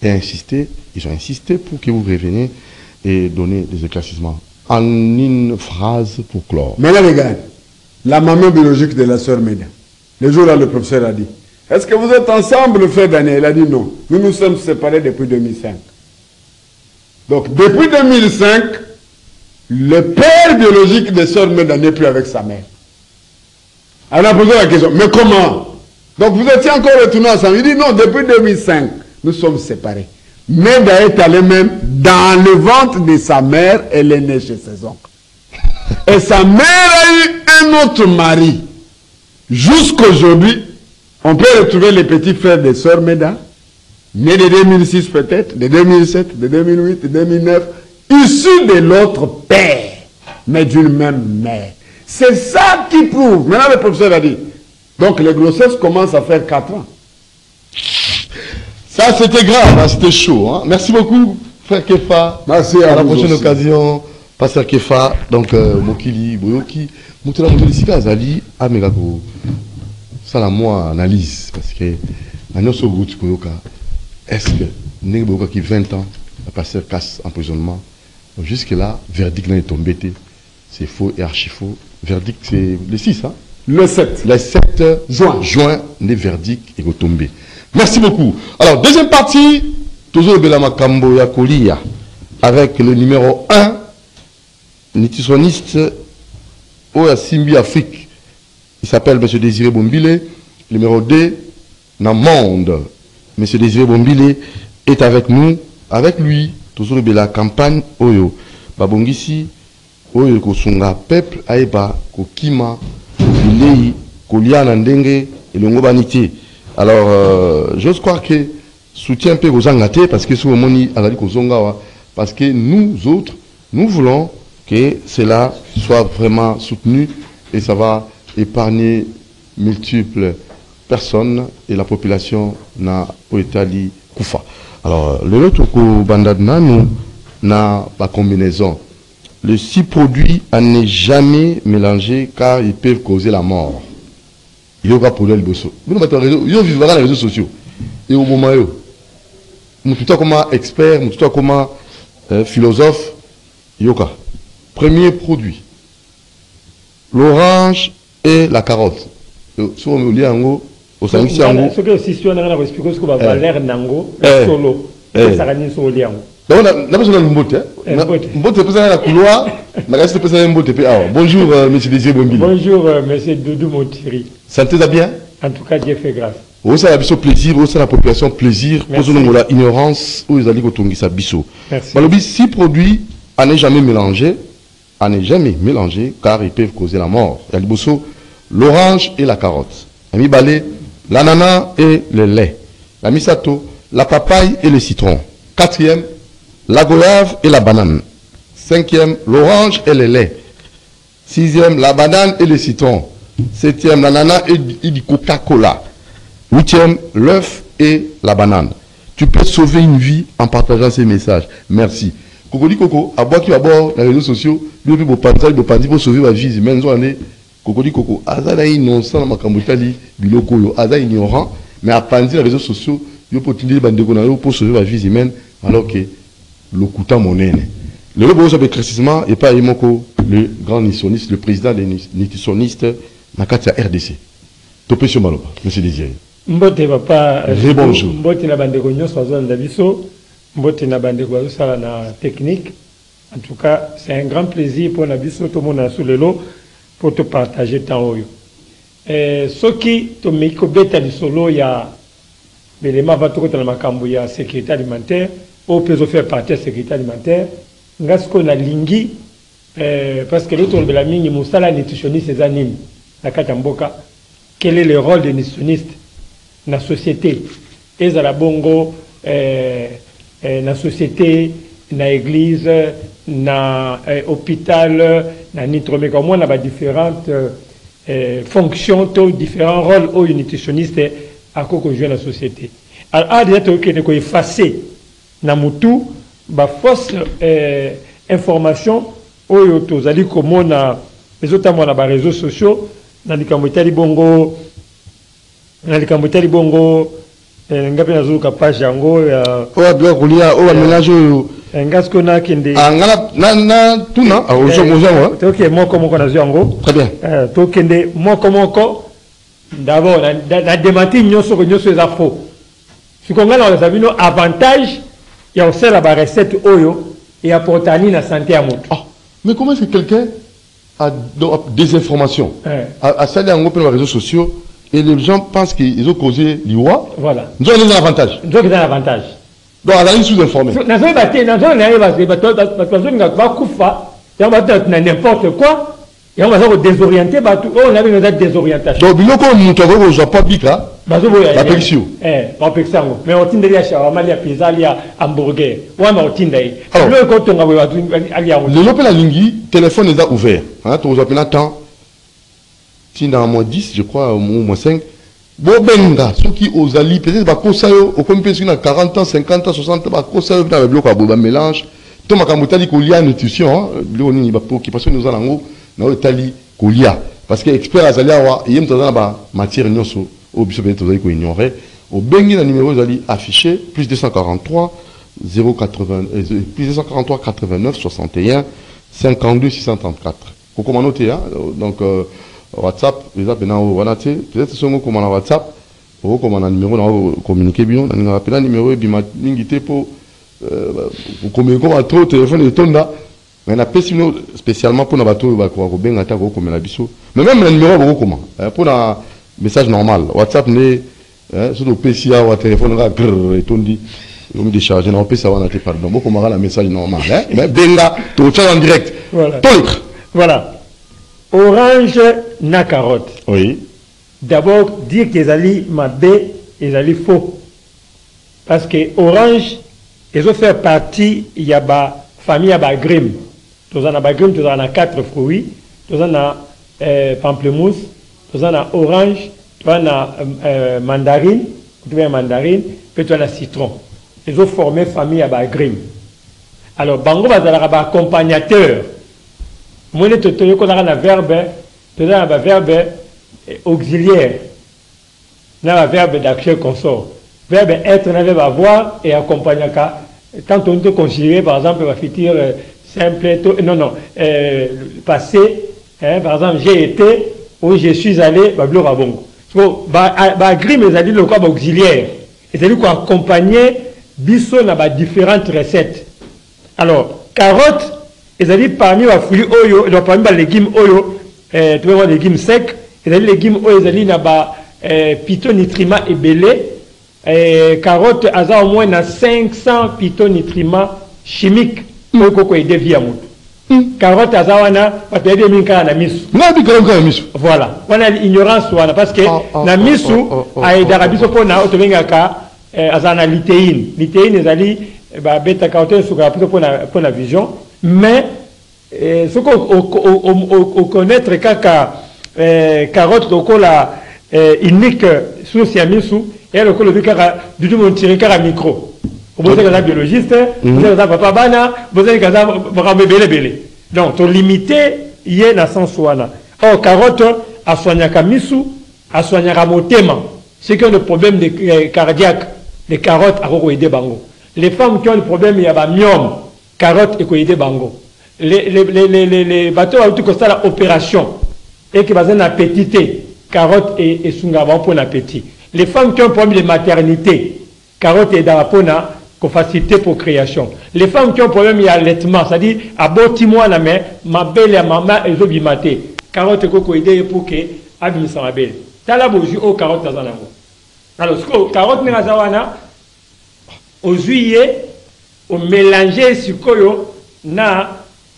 et insisté, ils ont insisté pour que vous reveniez et donner des éclaircissements. En une phrase pour clore. Maintenant, les gars, la maman biologique de la sœur Méda, le jour-là, le professeur a dit, est-ce que vous êtes ensemble, frère Daniel? Il a dit non. Nous nous sommes séparés depuis 2005. Donc, depuis 2005, le père biologique de sœur Méda n'est plus avec sa mère. Elle a posé la question, mais comment? Donc, vous étiez encore retournés ensemble. Il dit non, depuis 2005, nous sommes séparés. Méda est allée même dans le ventre de sa mère, elle est née chez ses oncles. Et sa mère a eu un autre mari. Jusqu'aujourd'hui, on peut retrouver les petits frères de sœur Méda, nés de 2006 peut-être, de 2007, de 2008, de 2009, issus de l'autre père, mais d'une même mère. C'est ça qui prouve. Maintenant, le professeur a dit, donc les grossesses commencent à faire 4 ans. Ça, c'était grave, hein, c'était chaud. Hein. Merci beaucoup, frère Kefa. Merci à la vous prochaine aussi. occasion. Pasteur Kefa, donc Mokili, Boyoki, Moutela Moutela Azali, Amegako. Ça, la moi, analyse. Parce que, est-ce que, Nek Boyoka qui 20 ans, le pasteur casse emprisonnement, jusque-là, verdict n'est tombé. C'est faux et archi faux. Verdict, c'est le 6, hein? Le 7. Le 7 juin, les verdicts est tombé. Merci beaucoup. Alors, deuxième partie, toujours Belama Kambo Yakolia, avec le numéro 1, nutritionniste au Simbi Afrique. Il s'appelle M. Désiré Bombile. Numéro 2, Namonde. M. Désiré Bombile est avec nous, avec lui, toujours la campagne Oyo. Babongisi, Oyo Kosunga, peuple, Aeba, Kokima, Bilei, Kolia Nandenge, et le Ngobanité. Alors, j'ose croire que soutien peut aux Angate, parce que souvent, parce que nous autres, nous voulons que cela soit vraiment soutenu et ça va épargner multiples personnes et la population n'a pas été Koufa. Alors, le autre bandadna, nous, n'a pas combinaison. Les 6 produits à ne jamais mélanger car ils peuvent causer la mort. Il y a pour le bosso. Nous vivons dans les réseaux sociaux. Et au moment où, tout comme expert, tout comme philosophe, yoka. Premier produit, l'orange et la carotte. Si on lit en haut, au sein de ce que si on a expliqué ce que va Valère Nango, solo, ça gagne sur le lien. Donc, on a besoin d'un mbote. Mbote est présent dans la couloir. Bonjour, M. Désiré Bombile. Bonjour, M. Doudou Montiri. Santé bien? En tout cas, Dieu fait grâce. Où ça a plaisir, où ça la population plaisir, où ça la ignorance, où ils allaient cotonguer sa bisso. Merci. Mais 6 produits à ne jamais mélanger, car ils peuvent causer la mort. Il y a le bosso, l'orange et la carotte. Ami balé, l'ananas et le lait. La misato, la papaye et le citron. 4e, la goyave et la banane. 5e, l'orange et le lait. 6e, la banane et le citron. 7e, l'ananas et du Coca-Cola. 8e, l'œuf et la banane. Tu peux sauver une vie en partageant ces messages. Merci. Kokoli Koko, à boire qui va boire les réseaux sociaux, il faut sauver ma vie. Même Kokoli Koko, Azana innocent, Makambutali, Biloko, Azana ignorant, mais à penser les réseaux sociaux, il faut sauver ma vie humaine, alors que le couta monnaie. Le robot de précisément et pas Imoko, le grand nutritionniste, le président des nutritionnistes, Nakatia RDC. Topé sur Maloba, monsieur Désiré. Mbote papa. Bonjour. Mbote na bande gonyo soazon d'abiso. Mbote na bande gonyo sala na technique. En tout cas, c'est un grand plaisir pour Nabiso, tout le monde sous le lot, pour te partager tant haut. Ce qui te met beta du solo, il y a l'élément va trouver dans le macambo, il y a sécurité alimentaire, au peut faire partie de la sécurité alimentaire. Parce qu'on a lingui, parce que l'autre de la mine, il y a nutritionniste et anime, la Katamboka. Quel est le rôle des nutritionnistes dans la société? Et dans la bongo, dans la société, dans l'église, dans l'hôpital, dans nitromé, au moins, on a différentes fonctions, différents rôles aux nutritionnistes à quoi qu'on joue dans la société. Alors, déjà, il faut effacer dans Moutou, la fausse information, où vous allez comme on a les autres réseaux sociaux, dans les Cambotali Bongo, ngapi nazuka page yango ya oya bien kolia oya mélange ngasko na kende ngala na tuna ozo toke moko na yango très bien to kende moko d'abord na démenti nyoso eza faux sikongala on sabino avantage ya osala ba recette oyo et apporter na santé à moto. Mais comment est-ce que quelqu'un a des informations à saluer en les réseaux sociaux et les gens pensent qu'ils ont causé l'IWA? Voilà. Nous avons un avantage. Nous avons un avantage. Donc, on a une sous-informée. Nous avons n'importe quoi. Et on va désorienter. On a une désorientation. Donc, nous avons pas dit là. La pétition. Mais on tient derrière shawarma, il y a pizza, il y a hamburger. Ouais, mais on tient derrière. Le lopé la lingui, téléphone est ouvert. Tu vous appelez un temps. Si dans moins 10, je crois, au moins 5. Bon, benga, ceux qui osent aller, peut-être, bah, au compé, si on a 40 ans, 50 ans, 60 ans, bah, dans le bloc, à mélange. Tout ma camouflage dit qu'il y a une nutrition, qui passe nous allons, dans le tali, qu'il y a. Parce que expert Azalia, il y a une matière, au biso bien vous ignorer au bengi na numéro zali affiché plus 243 080 plus 243 89 61 52 634 ko comment noter donc WhatsApp les appels na wana te peut-être songo comment na WhatsApp ou comment na numéro na communiquer bien na rappeler numéro bi mingité pour communiquer avec trop téléphone de tonda mais na pesi spécialement pour na bato ba ko benga ta ko comme la biso mais même le numéro comment pour na message normal WhatsApp n'est sur le PC ou le téléphone et tout dit on me décharge on peut savoir noter pardon beaucoup marra la message normal mais benga tout ça en direct voilà orange na carotte oui d'abord dire que les mabé et ali faux parce que orange ils ont fait partie il y a ba famille à ba grim tous en a ba grim tous en a 4 fruits tous en a pamplemousse tu as orange, tu as mandarine, tu as mandarine, puis tu as citron. Ils ont formé famille à Bagrim. Alors, Bango va avoir un accompagnateur. Moi, je te dis qu'on a un verbe, tu as un verbe auxiliaire. Tu as un verbe d'action consort. Verbe être, un verbe avoir et accompagner. Quand on te considère, par exemple, va futur simple, non, passé, par exemple, j'ai été. Où je suis allé, Bablo Rabongo. Grim, ils ont dit le corps auxiliaire. Ils ont dit qu'on accompagnait Bisso dans différentes recettes. Alors, carottes, ils ont dit parmi les fruits oyo, parmi les légumes oyo, tu vois, les légumes secs, ils ont dit les légumes oyo, ils ont dit qu'il phytonutriments et belé. Carottes, ils ont au moins 500 phytonutriments chimiques pour aider vie à mouton. Carotte azawana patede minka na misu nabi kalonga misu voilà wana ignorance wana parce que na misu aidara biso pona otobengaka azana litéine ezali ba beta carotène suka biso pona vision mais ce qu'on connaître kaka carotte lokola unique source ya misu et lokola bikaka du monde tirer kaka micro. Vous êtes un biologiste, vous êtes un papa bana, vous êtes un bébé. Donc, tu limité, il y a un sens. Or, carotte, à soigner kamisu, à soigner motema. Ceux qui ont des problèmes cardiaques, les carottes, à aider bango. Les femmes qui ont des problèmes, il y a un myome, carotte, et aider bango. Les bateaux, à tout ça, l'opération, et qui ont un appétit, carotte et sungava pour l'appétit. Les femmes qui ont des problèmes de maternité, carotte et d'arapona, facilité pour création. Les femmes qui ont un problème d'allaitement, c'est-à-dire, à boti moi la main, ma belle et maman, elles ont bimaté. Carotte et coco aidé pour que abîme sa belle. T'as la bougie au carotte dans un amour. Alors, ce que carotte n'est pas au juillet, au mélanger sur koyo, na,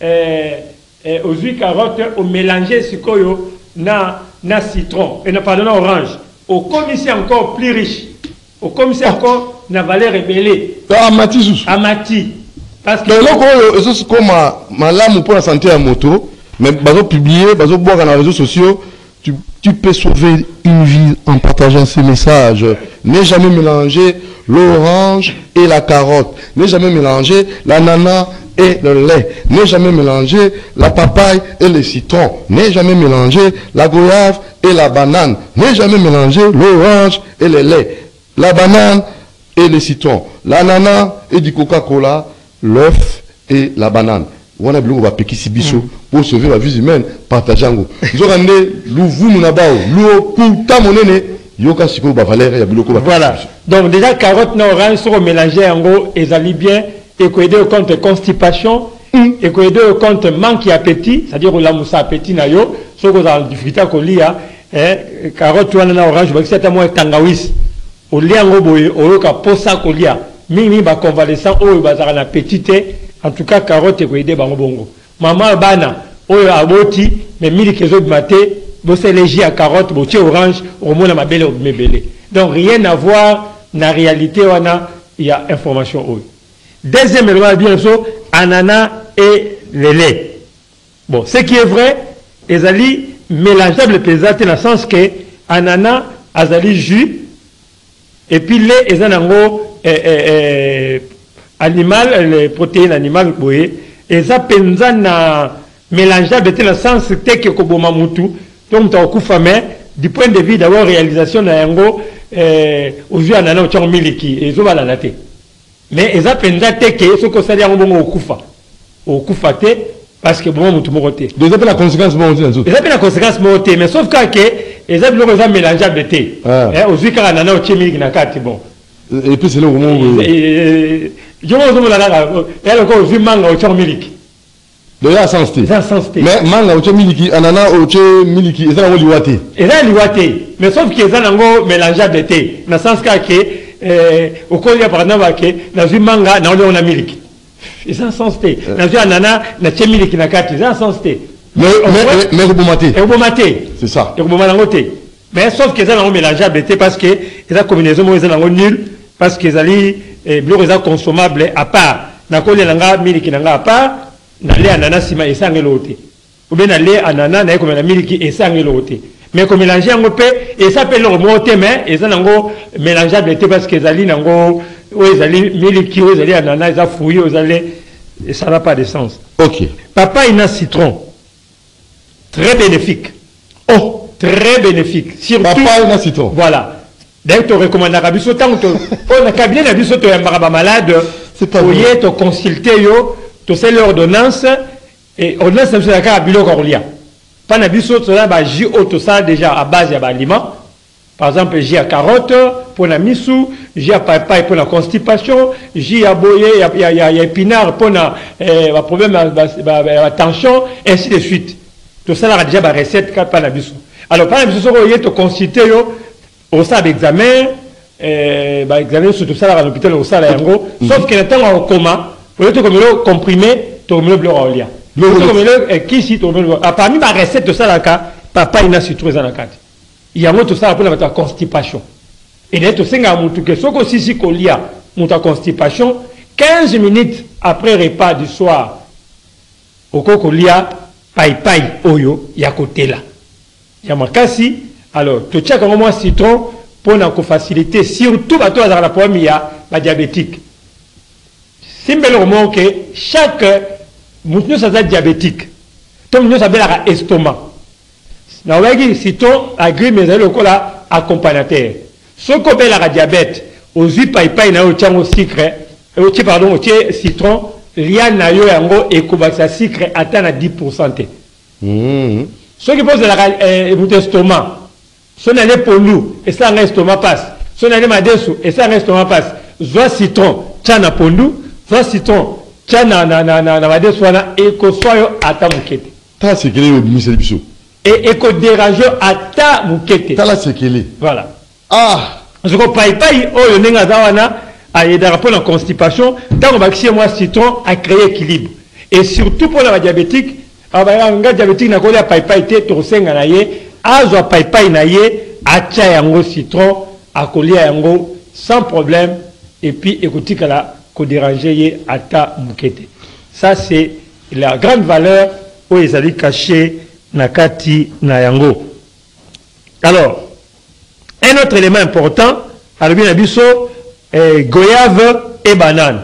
au juillet carotte, au mélanger sur koyo, na citron, et pardon, orange. Au commissaire encore plus riche. Au commissaire encore, na valeur rebellée. Amati. Parce que. Donc, c'est comme ma lame pour la santé à moto, mais bazo publier, bazo boire dans les réseaux sociaux, tu peux sauver une vie en partageant ces messages. N'ai jamais mélangé l'orange et la carotte. N'ai jamais mélangé l'ananas et le lait. N'ai jamais mélangé la papaye et le citron. N'ai jamais mélangé la goyave et la banane. N'ai jamais mélangé l'orange et le lait. la banane et le citron, l'ananas et du Coca-Cola, l'œuf et la banane. On a besoin de pékisi biso pour sauver la vie humaine, partager en gros. Ils ont ramené l'ouvou mounabao, l'eau, kouta monene, yoka siko ba valeur ya biloko ba. Voilà. Donc déjà carotte na orange sont mélangés en gros et ça bien et qu'on aide contre constipation et qu'on aide contre manque d'appétit, c'est-à-dire la moussa appétit na yo, so ko za difficulté ko lia, carotte na orange ba c'est moi tangawis. Au lia ngo boye o ka posa ko lia. Mingi ba convalescent o ba za na appétit. En tout cas, carotte et aidé bango bongo. Maman bana, oyo aboti, mais mili kezo de maté, bosse léger à carotte, bosse orange, au moins ma belle mebele. Donc rien à voir, na réalité, il y a information oyo. Deuxième élément, bien sûr, ananas et le lait. Bon, ce qui est vrai, ezali mélangeable pesate dans le sens que ananas, azali jus, et puis lait, ezanango, animal, les protéines animales, et ça penza na mélangeable dans le sens que koboma mutu, donc tu as mais du point de vue d'avoir réalisation na yango, aujourd'hui anana au tchon miliki, et zo va la nate. Mais et ça penza que ce que ça dit en bon au kufa te, parce que bon mutu moroté. Donc ça fait la conséquence bon aussi. Ça fait la conséquence moroté, mais sauf que et ça bloque ça mélangeable te. Aujourd'hui quand anana au tchon miliki na kati bon. Et puis c'est là au moment où je vous la elle encore vu manga au miliki. De là sens té. Mais manga au miliki, ananas au miliki, et ça on liwate. Et là liwate. Mais sauf que ça nango mélangeable thé. Dans sens que au colia par exemple que na vu manga na on a miliki. Et ça sens té. Na vu ananas na miliki na kati, ça sens té. Mais robomate. Et robomate. C'est ça. Et robomate. Mais sauf que ça nango mélangeable thé parce que la combinaison moi ça nango nul parce que zali bleu consommable à part na ko langa miliki nanga à part na le ananas sima esangelo te ou bien na le ananas na ko na miliki esangelo te mais ko mélanger ngo pe et ça peut le remonter mais et ça nango mélangeable te parce que zali nango ou zali miliki ou zali ananas za fouillé ou zali et ça n'a pas de sens. OK. Papa il a citron très bénéfique. Oh, très bénéfique. Surtout papa il a citron. Voilà. D'ailleurs, tu recommandes à Rabiso, tant que on a cabinet d'Abiso, tu es un malade, tu te consulter, tu sais l'ordonnance, et ordonnance, c'est un cas à Bilo Corlia. Pas d'Abiso, tu as J tout ça déjà à base d'aliments. Par exemple, J à carotte, pour la missou, J à papaye pour la constipation, J à boyer, il y a épinard pour le problème la tension, ainsi de suite. Tout ça, là, déjà, la recette, pas d'Abiso. Alors, pas d'Abiso, tu te consulter, au stade d'examen, examen sur tout ça à l'hôpital au stade yango, sauf que le temps au coma, pour être comme le comprimé, tu as le blanc au lien. Le comme le qui si tu as parmi ma recette de ça là, papa il a citron dans la carte. Il y a tout ça pour la constipation. Et là tu sais que ce que si colia, mon constipation, 15 minutes après repas du soir, au cocolia, paille oyo, il y a côté là. Il y a makasi. Alors, tu checkes un moment citron pour nous faciliter, surtout à toi, dans la problème, il y a la diabétique. C'est un que chaque mouton ça diabétique. Tout le monde s'appelle l'estomac. Nous avons citron, agri, mais le cola accompagnateur. Ce qu'on appelle la diabète, aux huit paille, na au sucre, pardon, au citron, il y a un et que sucre atteint à 10%. Ce qui pose la estomac. Si on allait pour nous, et ça reste estomac passe. Si on allait madessou, et ça reste estomac passe. Soit citron, tchana pour nous, soit citron, tchana na madessou, et que soit à ta mouquette. Ta c'est quel est le ministère du et que dérange à ta mouquette. Ta là c'est quel est. Voilà. Ah! Je crois paille, oh, le nenga zawana, à aider pour la constipation, tant qu'on va créer moi citron à créer équilibre. Et surtout pour la diabétique, un gars diabétique n'a pas paille, tu ressengs à azo paille naie acha yango citron akolia yango sans problème et puis écoutez que la ko déranger ata mukete. Ça c'est la grande valeur où ils allaient cacher nakati na yango. Alors un autre élément important alors bien abiso goyave et banane.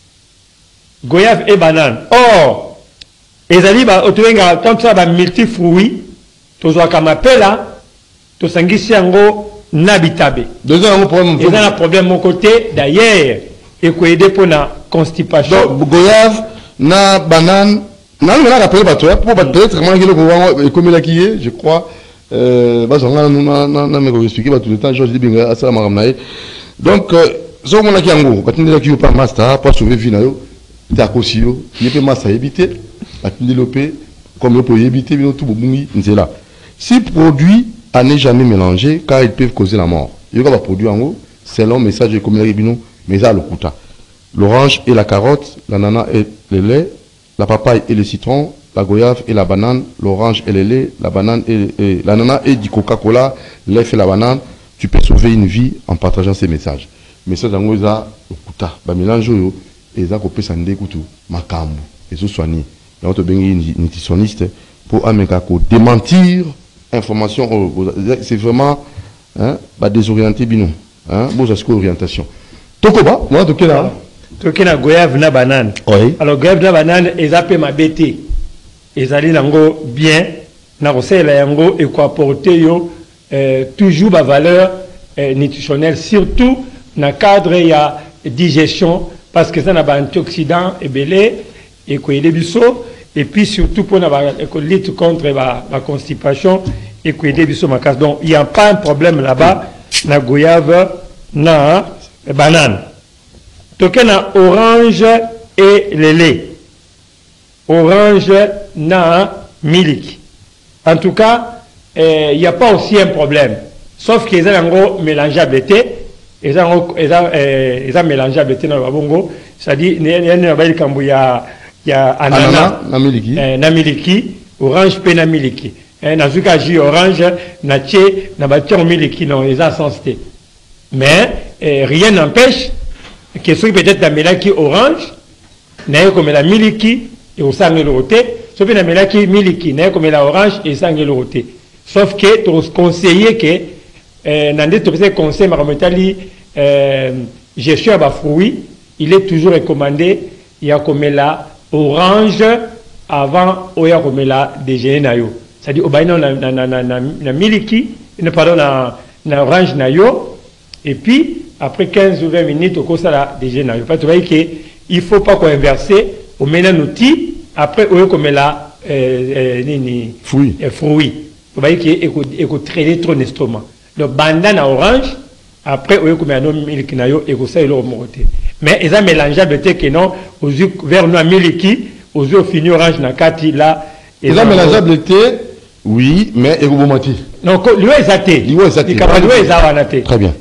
Goyave et banane. Or ils allaient quand ça va multifruits tozwa kama pela tosangisi yango na bitabe. Deuxième problème. Ils ont un problème mon côté d'ailleurs et quoi aider pour la constipation. Donc goyave na banane na me la rappeler bato pour peut-être comment que comme la qui est je crois bah on na me expliquer ba tout le temps Georges Dibinga asala maramnae. Donc zo mona ki yango batindela ki pas master pas sauver vie na yo ta kosio il peut master éviter batindela comme pour éviter bien tout bongi nzela. Si produit à ne jamais mélanger car ils peuvent causer la mort. Il y a pas produit en haut, c'est long message comme les bino mais ça le kuta. L'orange et la carotte, l'ananas et le lait, la papaye et le citron, la goyave et la banane, l'orange et le lait, la banane et l'ananas et du Coca-Cola, l'œuf et la banane. Tu peux sauver une vie en partageant ces messages. Message en haut ça le kuta. Ba mélange yo et ça qu'on peut s'en dégoûter makambu et se soigner. Et on te bengi nutritionniste pour amekako démentir information. C'est vraiment hein ba désorienter bino hein bon ça c'est orientation. Tokoba moi de quel là Tokena goyave na banane. Oui. Alors goyave na banane ezape mabete. Ezali nango bien na kosela yango et quoi apporter yo toujours ba valeur nutritionnelle surtout na cadre ya digestion parce que ça na ba antioxydants et belé et quoi aider biso et puis surtout pour na lutte contre la constipation et quoi aider biso makas. Donc il y a pas un problème là-bas na goyave na banane. Tokena orange et le lait. Orange na milk. En tout cas, il n'y a pas aussi un problème. Sauf qu'ils ont mélangeable. Ils ont mélangeable dans le bongo. C'est-à-dire, il y a ananas, na miliki, orange pe na miliki. Na zuka ji orange, na tché, na bâton miliki, non, ils ont sensité. Mais rien n'empêche que ceux qui peut-être la mélaki orange, n'a comme la miliki et au sang et le roté, sauf que la mélaki miliki, n'a comme la orange et sang et le roté. Sauf que tu conseiller que dans des conseils marometali gestion à fruits, il est toujours recommandé il y a comme la orange avant ou il y a comme la déjeuner na yo. C'est-à-dire au bain na miliki, pardon na orange na yo et puis après 15 ou 20 minutes, au cours de la déjeuner. Tu vois qu'il ne faut pas qu'on inverse. On met un outil, après, on met la fruits. Tu vois qu'il faut traiter trop d'instruments. Donc, bandana orange, après, on met un milk et on ça, il mais ils ont mélangé que non, aux yeux vers nous, miliki, aux yeux fini orange, na kati là. Ils ont mélangé oui, mais il faut mentir. Donc, lui est athée. Il est très bien.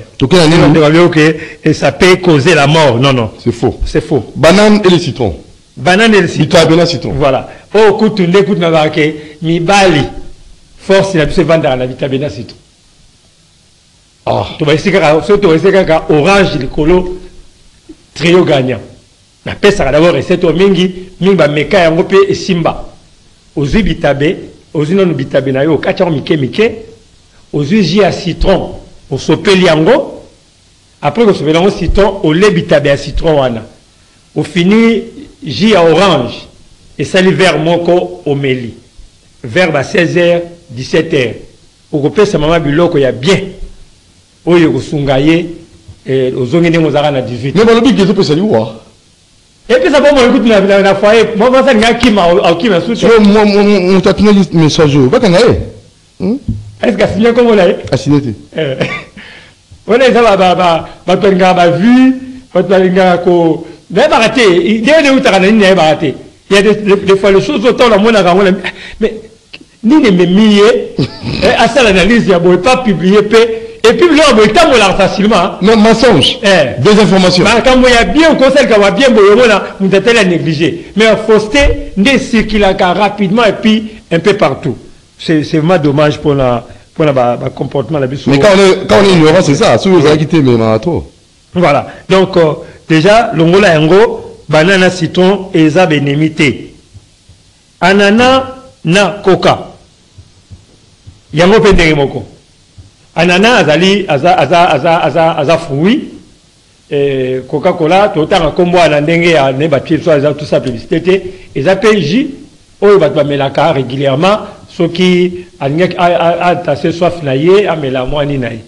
Et ça peut causer la mort. Non, non. C'est faux. C'est faux. Banane et le citron. Banane et le citron. Citron. Voilà. Oh, écoute, écoute, mi bali. Force, il a pu se vendre à la vitamine citron. Ah. Tu vas essayer qu'un orange, le colo, trio gagnant. La peste, ça d'abord, recette au mingi, mimba meka, yango pe et simba. Aux yeux bitabe. Aux non bitabe na yo kacha mike aux jus à citron au sopeli yango après que sopeli yango citron au lait bitabe à citron wana au fini jus à orange et sali vers moko au meli vers 16h 17h au kopesa mama biloko ya bien oyo kosungaye et ozongene mozara na 18. Mais balobi que peut salir wa. Et puis ça va me écouter la foyer. Moi ça nga qui m'a soutenu. Moi t'as tenu le message. Pas quand est-ce que c'est comme on l'a assigné. On est ça ba penga ba vu, ba penga ko n'a pas raté. Il y a des où t'as n'a pas raté. Il y a des fois les choses autant la mona mais ni ne me mier à ça l'analyse il y a pas publier et puis là on est là facilement non mensonge des informations quand il y a bien au conseil qu'on va bien là on doit la négliger mais la fausseté ne circule rapidement et puis un peu partout c'est vraiment dommage pour la comportement la mais quand on est ignorant c'est ça si vous avez quitté mais trop voilà donc déjà l'ongola yango banana citron et za bénémité ananas na coca yango pendere moko ananas azali aza fruit Coca-Cola totanga kombo ala ndenge ya ne batie so aza tout ça publicité et appelle J oyo bat bamelaka régulièrement soki alinga a tasser soif na ye amela mwani na ye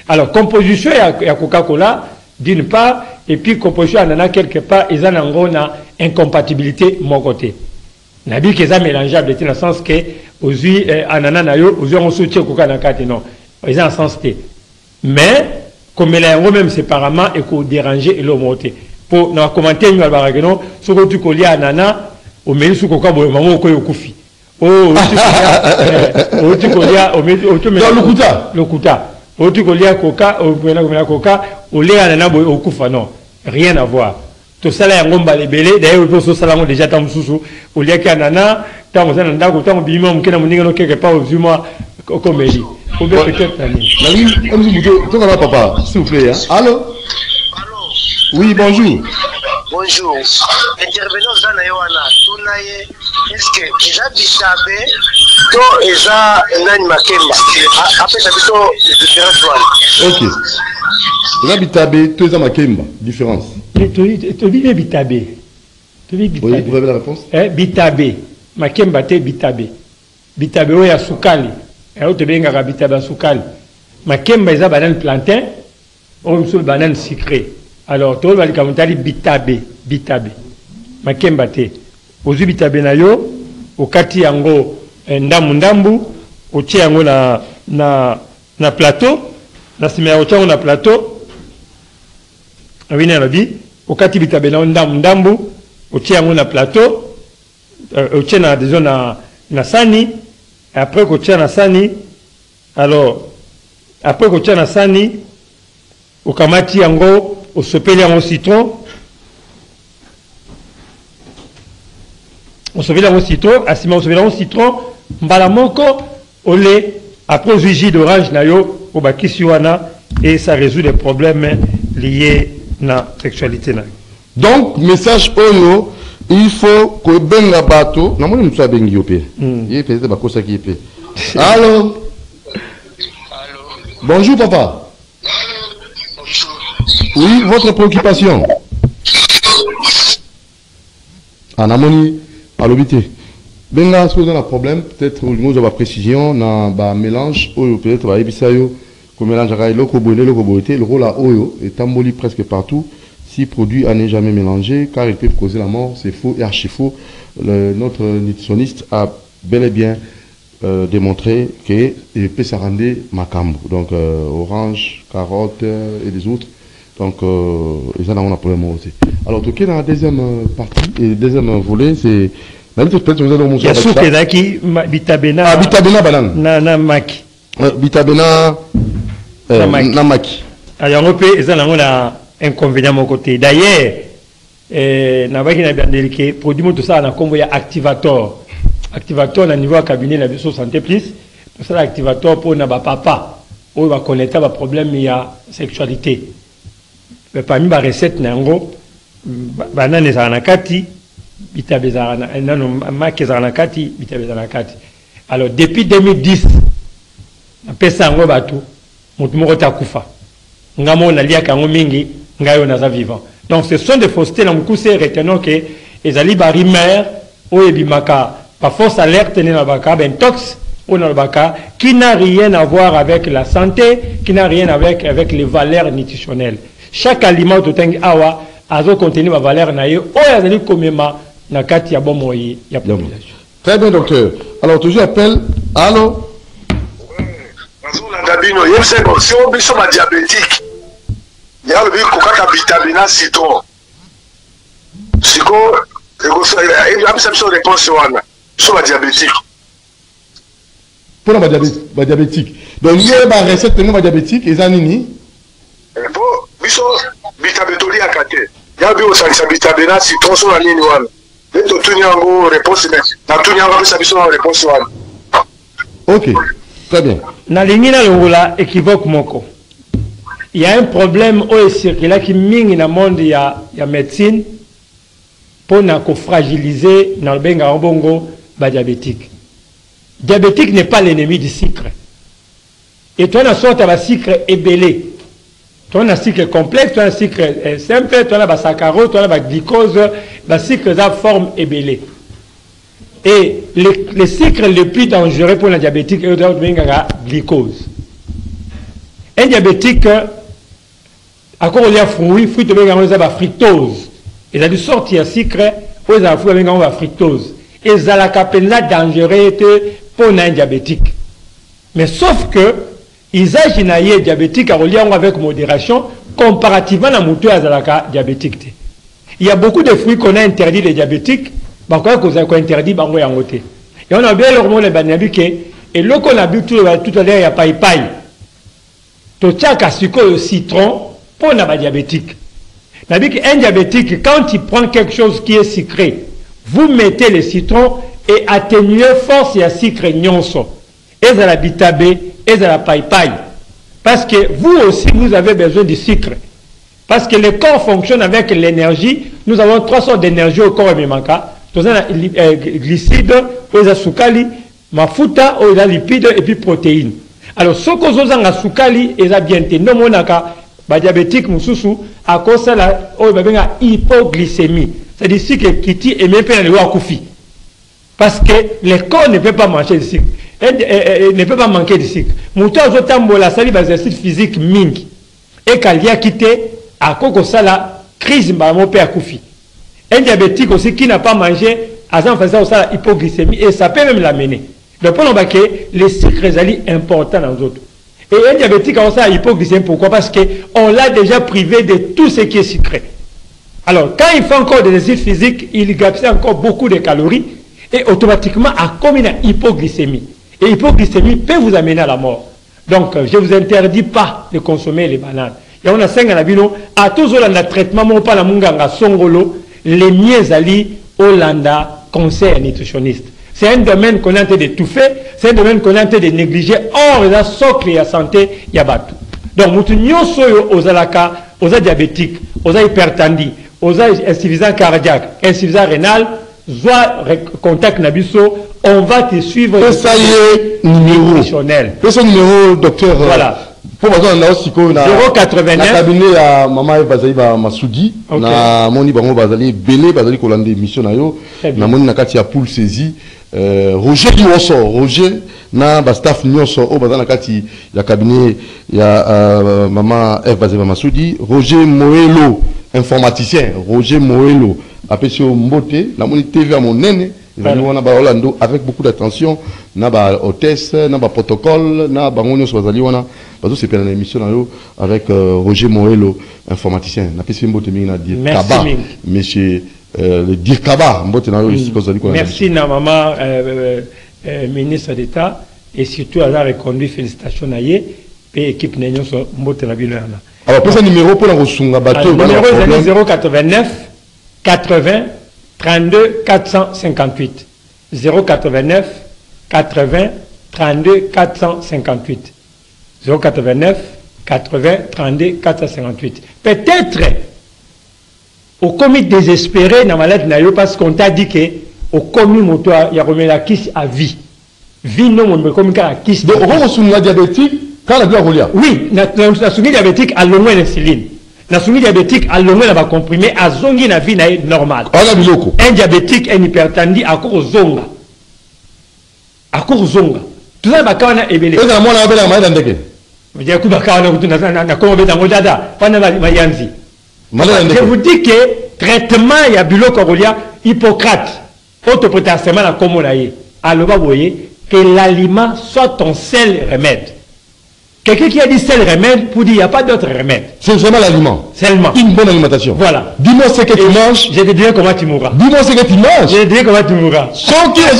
Alors, composition il y a Coca-Cola, d'une part, et puis composition ananas quelque part, ils ont une incompatibilité de mon côté. Nabi qui est mélangeable, dans le sens que aux ananas nayo, aux on soutient Coca nakati non, ils ont un sens T. Mais comme ils ont même séparément et qu'on déranger et l'homme ôté. Pour dans commentaire nous albarageno, ce que tu collier ananas, au milieu sous Coca boy maman au kofi. Oh, tu collier au milieu le kuta. Au tu collier Coca, au milieu Coca, au lait ananas boy au kufa non, rien à voir. Tout ça là, on va les belé. D'ailleurs, il faut ça déjà tant sous au lieu qu'anana, tant on s'en a tant bimom qui n'a mon quelque part aux humains comme il dit. Ou bien peut-être la papa, s'il vous plaît. Allô? Oui, bonjour. Bonjour. Intervenons dans la Yohana. Tunaye, est-ce que déjà Bitabe, to déjà nani makemba. Après ça, plutôt différence one. Ok. Déjà Bitabe, to déjà makemba. Différence. Tu dis Bitabe. Oui, vous avez la réponse? Bitabe. Makemba te Bitabe. Bitabe oya sukali. Et te benga Bitabe sukali. Makemba eza banane plantain. On sur banane sucrée. Alors, tout le monde a dit bitabe. Makemba te. Ozu bitabe na yo, okati yango ndambu, otie yango na plateau, na sima otie yango na plateau. Awine rabi, okati bitabe na ndambu, otie yango na plateau, otie na disons na sani, et après qu'on tient na sani, alors après qu'on tient na sani, okamati yango au sopeli en citron, on sopeli en citron, asima on sopeli en citron, mbalamoko au lait, après aux jus d'orange nayo, au bakisiwana, et ça résout les problèmes liés à la sexualité. Donc, message Oyo, il faut que benga bato, na moni msa bengi yope. Il peut être bakosa qui peut. Allô? Bonjour papa. Oui, votre préoccupation. Anamoni, alobité. Benga, est-ce que vous avez un problème? Peut-être au niveau de la précision, dans un mélange, ou peut-être à Ebisayo, qu'on mélange à le rôle à Oyo est tamboli presque partout. Si produit à n'est jamais mélangé, car il peut causer la mort, c'est faux et archi faux. Notre nutritionniste a bel et bien démontré qu'il peut s'arranger macambo. Donc, orange, carotte et les autres. Donc, ils en ont un problème aussi. Alors, tout dans la deuxième partie, et deuxième volet, c'est. Il y a sous qui bitabena. Ah, bitabena banane. Na maki. Bitabena na maki. Alors, on peut, ils en ont un inconvénient de mon côté. D'ailleurs, na baki na bien délicat, produit tout ça, on a convoyé activator. Activator, na niveau cabinet, na biso santé plus. Tout ça, activator pour na papa. Où il va connaître un problème, il y a sexualité. Mais parmi les recettes, banane et zanakati, bitabe zanakati, bitabe zanakati. Alors, depuis 2010, on peut s'en battu, mon takufa. Ngamo na lia kango mingi, ngayo naza vivant. Donc, ce sont des faussetés, dans beaucoup c'est retenant que les ali barimer, ou ebimaka, par force alerte, na baka, ben tox, ou na baka, qui n'a rien à voir avec la santé, qui n'a rien avec les valeurs nutritionnelles. Chaque aliment tout un awa a contenu ma valeur naïe ou a dit comme na kati ya bon moyen ya population. Très bien docteur. Alors toujours appel. Allô. Bonjour Landabino, il y a si on biso ma diabétique. Il y a le coca vitamina citron. Siko il y a une réponse wana. Sur ma diabétique. Pour la diabétique. Donc il y a une recette de ma diabétique et zanini. Bon, biso bitabetoli akate. Ya bi osalisa bitabena citron so la nini wana. Leto tuni yango réponse na tuni yango bisa biso réponse wana. OK. Très bien. Na ligne na longola équivoque moko. Il y a un problème au circule qui mingi na monde ya médecine pour na ko fragiliser na benga bongo ba diabétique. Diabétique n'est pas l'ennemi du sucre. Et toi na sorte ba sucre ébélé. Tu as un cycle complexe, tu as un cycle simple, tu as un saccharose, tu as un glucose, le cycle de forme ébélée. Et le cycle le plus dangereux pour la diabétique est le glucose. Un diabétique, à quoi on a fruit de la fructose. Et ça dit sortir sucre, aux fruits de la fructose. Et ça la capella dangereux pour un diabétique. Mais sauf que, ils agissent diabétique à relier avec modération, comparativement à la moto à diabétique. Il y a beaucoup de fruits qu'on a interdits les diabétiques, mais qu'on a interdit, on a voté. Et on a bien le remont les banabiqués, et là qu'on a bu tout à l'heure, il y a paille. Tu as le citron pour un diabétique. Un diabétique, quand il prend quelque chose qui est sucré, vous mettez le citron et atténuez force et à sucre nyonso. Et à la bitabé, et à la paille. Parce que vous aussi, vous avez besoin de sucre. Parce que le corps fonctionne avec l'énergie. Nous avons 3 sortes d'énergie au corps Mimaka. Nous avons glucides, soukali, mafuta, lipides et puis protéines. Alors, ce que vous avez soukali, et ça bien non monaka, diabétique, moussoussou, à cause de la hypoglycémie. C'est-à-dire que Kiti et même pas le koufi. Parce que le corps ne peut pas manger de sucre. Ne peut pas manquer de sucre. Mouton la salle exercice physique mingi. Et qu'il y a quitté à cause de la crise de koufi. Un diabétique aussi qui n'a pas mangé, à ça faisant ça hypoglycémie et ça peut même l'amener. Donc pour que les sucres sont importants dans les autres. Et un diabétique a ça hypoglycémie, pourquoi? Parce qu'on l'a déjà privé de tout ce qui est sucré. Alors quand il fait encore des exercices physiques, il gaspille encore beaucoup de calories et automatiquement a commis une hypoglycémie. Et l'hypoglycémie peut vous amener à la mort. Donc je ne vous interdis pas de consommer les bananes. Et on a 5 à la bino, à tous les traitements, mon pas la munganga songolo, les mieux alliés Hollanda, conseil nutritionniste. C'est un domaine qu'on a en train d'étouffer, c'est un domaine qu'on a en train de négliger. Or, il y a socle et la santé, il y a battu. Donc, nous sommes aux alaka, aux diabétiques, aux hypertendus, aux insuffisants cardiaques, insuffisants rénales, soit contact nabiso, on va te suivre. Et ça y est, numéro. Et ce numéro, docteur. Voilà. Pour moi, on a aussi 089. Na cabinet à Maman Bazali Masoudi. Na moni bango Bazali Belé Bazali Kolande mission na yo. Na moni na kati ya poule saisi. Roger Nyonso, Roger na ba staff Nyonso o bazana kati ya cabinet ya Maman F Bazali Masoudi. Roger Moelo, informaticien. Roger Moelo, appelé Mbote. Na moni TV à mon nene. Avec beaucoup d'attention, na ba hôtesse, na ba protocole, na ba ngoni swazali wana, bazo c'est une émission avec Roger Moelo, informaticien. Na pesi mbote mingi na dire Kaba, monsieur le dire Kaba, mbote na yo ici kozali quoi. Merci na maman ministre d'État et surtout à la reconduit félicitations à yé et équipe n'ayons so mbote na bino yana. Alors pour ce numéro pour la resunga bateau, numéro 089 80 32 458 089 80 32 458 089 80 32 458. Peut-être au commis désespéré dans malade nayo parce qu'on t'a dit que au commis moto il y a remis la kiss à vie. Vie non mon commis la kiss. Donc on soumis diabétique quand la douleur relia. Oui, la soumis diabétique a le moins l'insuline. La soumis diabétique a le moins va comprimer à zongi na vie normale. Un diabétique un hypertendu à cause zonga. À cause zonga. Tout ça va quand on a ébélé. Et dans moi on a belle maille d'andeke. Mais il y a coup bakana na comment beta modada pas na mayanzi. Je vous dis que traitement il y a bilo korolia Hippocrate. Autopotassement la comme là y. Alors vous voyez que l'aliment soit ton seul remède. Quelqu'un qui a dit seul remède pour dire il n'y a pas d'autre remède. C'est seulement l'aliment. Seulement. Une bonne alimentation. Voilà. Dis-moi ce que tu manges. Je te dirai comment tu mourras. Dis-moi ce que tu manges. Je te dirai comment tu mourras. Sans qui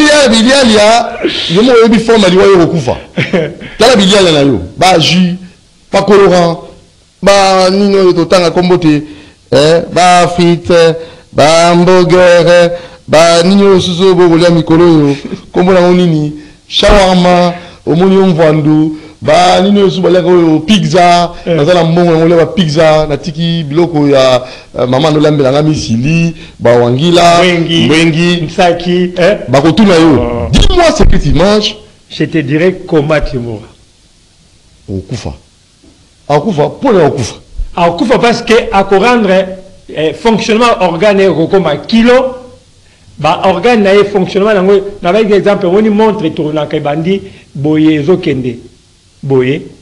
je me forme à l'ouïe au koufa. T'as la bilia là yo. Bah jus, pas colorant, bah nino de tanga kombote, bah frites, bah hamburger, bah nino suso bogolia mikolo yo. Kombo na nini, shawarma, omoni omvandu. Ba nino subala ko pizza nazala mbongo ngole ba pizza na tiki biloko ya mama no lambela ngami sili ba wangila wengi msaki ba ko tuna yo. Dis-moi ce que tu manges, je te dirai comment tu mourras. Okufa pour le okufa. Okufa parce que à rendre fonctionnement organe comme kilo ba organe na fonctionnement na avec exemple on montre tourna ka bandi boye zo kende boye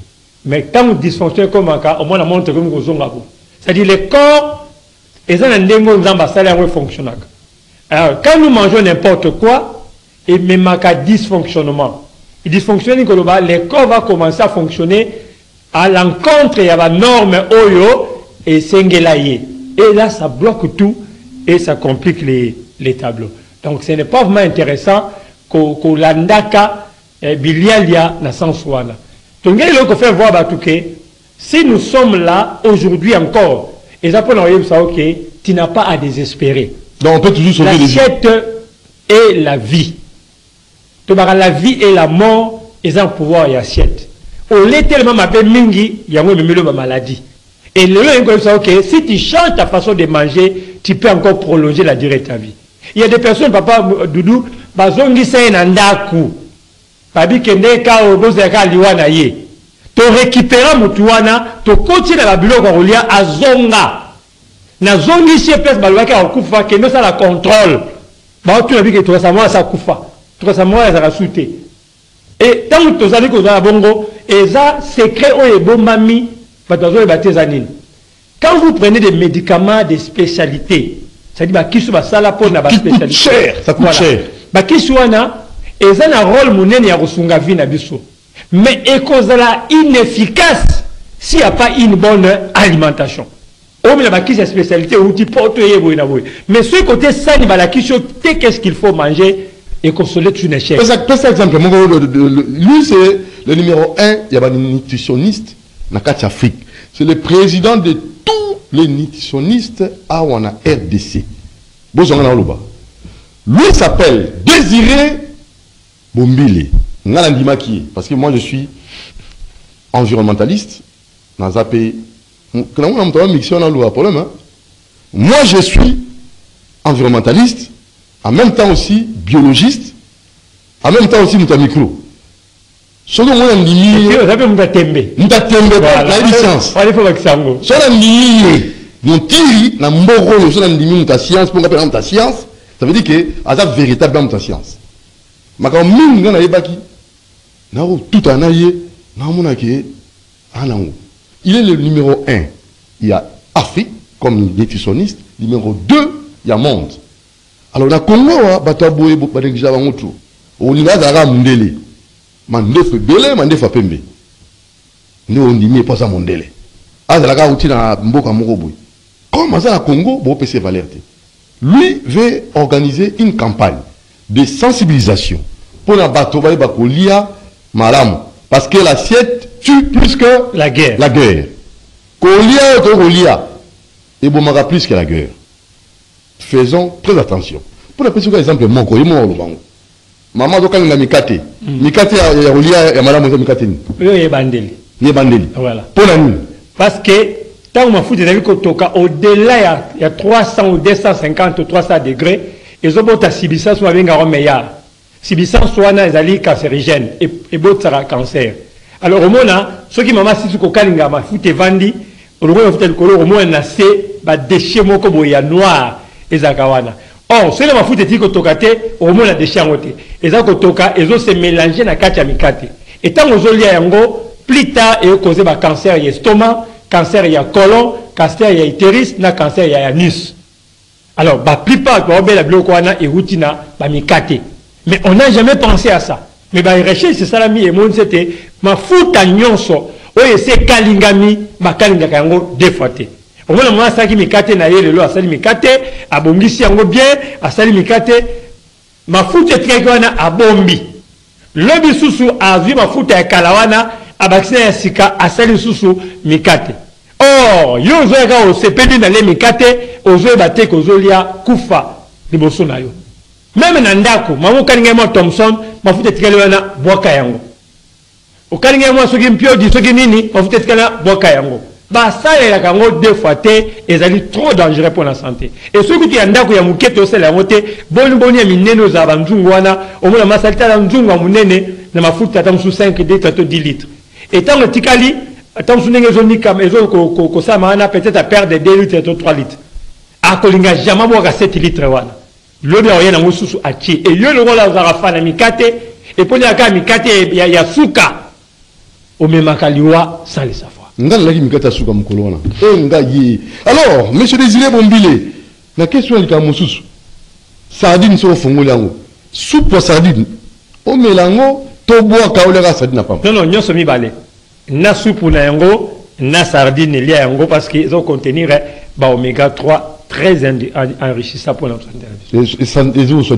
Mais quand vous dysfonctionnez comme un cas, au moins la montre comme vous avez. C'est-à-dire les corps, ils ont un démon qui fonctionne. Alors, quand nous mangeons n'importe quoi, et même un dysfonctionnement, il dysfonctionne, les corps vont commencer à fonctionner à l'encontre de la norme Oyo et Sengelaye. Et là, ça bloque tout et ça complique les tableaux. Donc, ce n'est pas vraiment intéressant que l'andaka bilialia na sanswana. Donc, il faut faire voir si nous sommes là aujourd'hui encore, et ça peut nous dire que tu n'as pas à désespérer. Donc, on peut toujours sauver les vies. L'assiette est la vie. La vie et la mort, ils ont pouvoir et assiette. Au lait tellement m'appelle Mingi, il y a une maladie. Et le si tu changes ta façon de manger, tu peux encore prolonger la durée de ta vie. Il y a des personnes, papa Doudou, bazongi sa enandaku. Pabi kende ka obozeka liwana ye. To récupérer mutuana, to continuer la biloko rolia azonga. Na zongi chez place balwaka okufa kende ça la contrôle. Ba tu nabi que to ça moi ça kufa. To ça moi ça rasuté. Et tant que tu as dit que tu as bongo, et ça, secret ou bombami, quand vous prenez des médicaments de spécialité, ça dit qui soit ça là pour la spécialité. Cher, ça coûte cher. Qui soit na, et ça un rôle monnaie ya rusunga vie na biso. Mais ekozala inefficace s'il n'y a pas une bonne alimentation. Au moins qui c'est spécialité ou tu portes mais ce côté ça ni balaki qu'est-ce qu'il faut manger. Et consoler une échec. Par exemple, lui c'est le numéro 1, il y a un nutritionniste dans Afrique. C'est le président de tous les nutritionnistes à Wana RDC. Lui s'appelle Désiré Bombile. Parce que moi je suis environnementaliste. Moi je suis environnementaliste. En même temps aussi biologiste, en même temps aussi micro. Ce que moi science, ça veut dire que c'est véritable dans ta science. Il est le numéro 1. Il y a Afrique comme nutritionniste. Numéro 2, il y a monde. Alors, dans le Congo, Bataboye, Badekja, Bangotu, on y a Zara Mundele. Mandef Bele, Mandef Pembe. Nous, on dit, mais pas ça Mundele. Azalaga outil dans Mboka Moroboy. Comme ça, le Congo, bon, PC Valerte. Lui veut organiser une campagne de sensibilisation pour la Batobaye Bakolia Malam. Parce que l'assiette tue plus que la guerre. La guerre. Kolia ou Kolia. Et bon, plus que la guerre. Faisons très attention. Pour la petite exemple, mon coïmo, maman, quand il a mikate, mikate, il y a Rolia et madame, mikate. Il y a bandeli. Il y a bandeli. Voilà. Pour la nuit. Parce que, tant qu'on fout des avis au-delà, il y a 300 ou 250 ou 300 degrés, ils ont beau Sibissa soit bien garon meilleur. Sibissa soit des alliés cancérigènes et beau sera cancer. Alors, au moins, ceux qui m'ont assisté au Kalinga, ma fout et vandi, au moins, au moins, on a ces déchets noirs. Or, c'est la foute et tokate, au moins la déchet en côté. Et ça, ils ont se mélangé dans katia mikate. Et tant aux oliers yango, plus tard, ils ont causé un cancer, il y a estomac, cancer, il y a colon, cancer, il y a utérus, cancer, il y a anus. Alors, la plupart, la bloquana et routine, mikate. Mais on n'a jamais pensé à ça. Mais les recherches, c'est ça la mi et mon c'était, ma foute à nyonso, ou c'est kalingami, ma kalingaka yango défaté. Au moins, moi, ça qui mikate na yele lo asali mikate, abongisi yango bien, asali mikate, ma foute très grande abombi. Lobi susu a vu ma foute ya kalawana, abakina ya sika asali susu mikate. Or, yo zoega o sepeli na le mikate, ozo bate ko zolia kufa liboso na yo. Même na ndako, mamu kalinga mo Thompson, ma foute très grande boka yango. O kalinga mo soki mpio di soki nini, ma foute très grande boka yango. Ça est deux fois et ça est trop dangereux pour la santé. Et ce que tu as dit, c'est la montée. Bon, mineno za banzungwana, au moins la salita la nzungwa munene, na mafuta tam sous 5 litres, 10 litres. Et tant que tikali, tant que vous zoni kam ezo ko sa maana peut-être à perdre 2 litres, 3 litres. A kolinga jamais boire 7 litres wana. Le bien rien na mususu achi. Et yo le rôle za rafa na mikate, et pour la mikate ya suka. au Memakaliwa sans le savoir. Alors, monsieur Désiré Bombile, la question est comme sous. Sardine sur le fond, soupe sardine. Au mélango, toboa kaolera sardine pas. Non, non, nous sommes balé. Na soupe na yango, na sardine lié yango parce qu'ils ont contenir oméga 3 très enrichissant pour notre santé.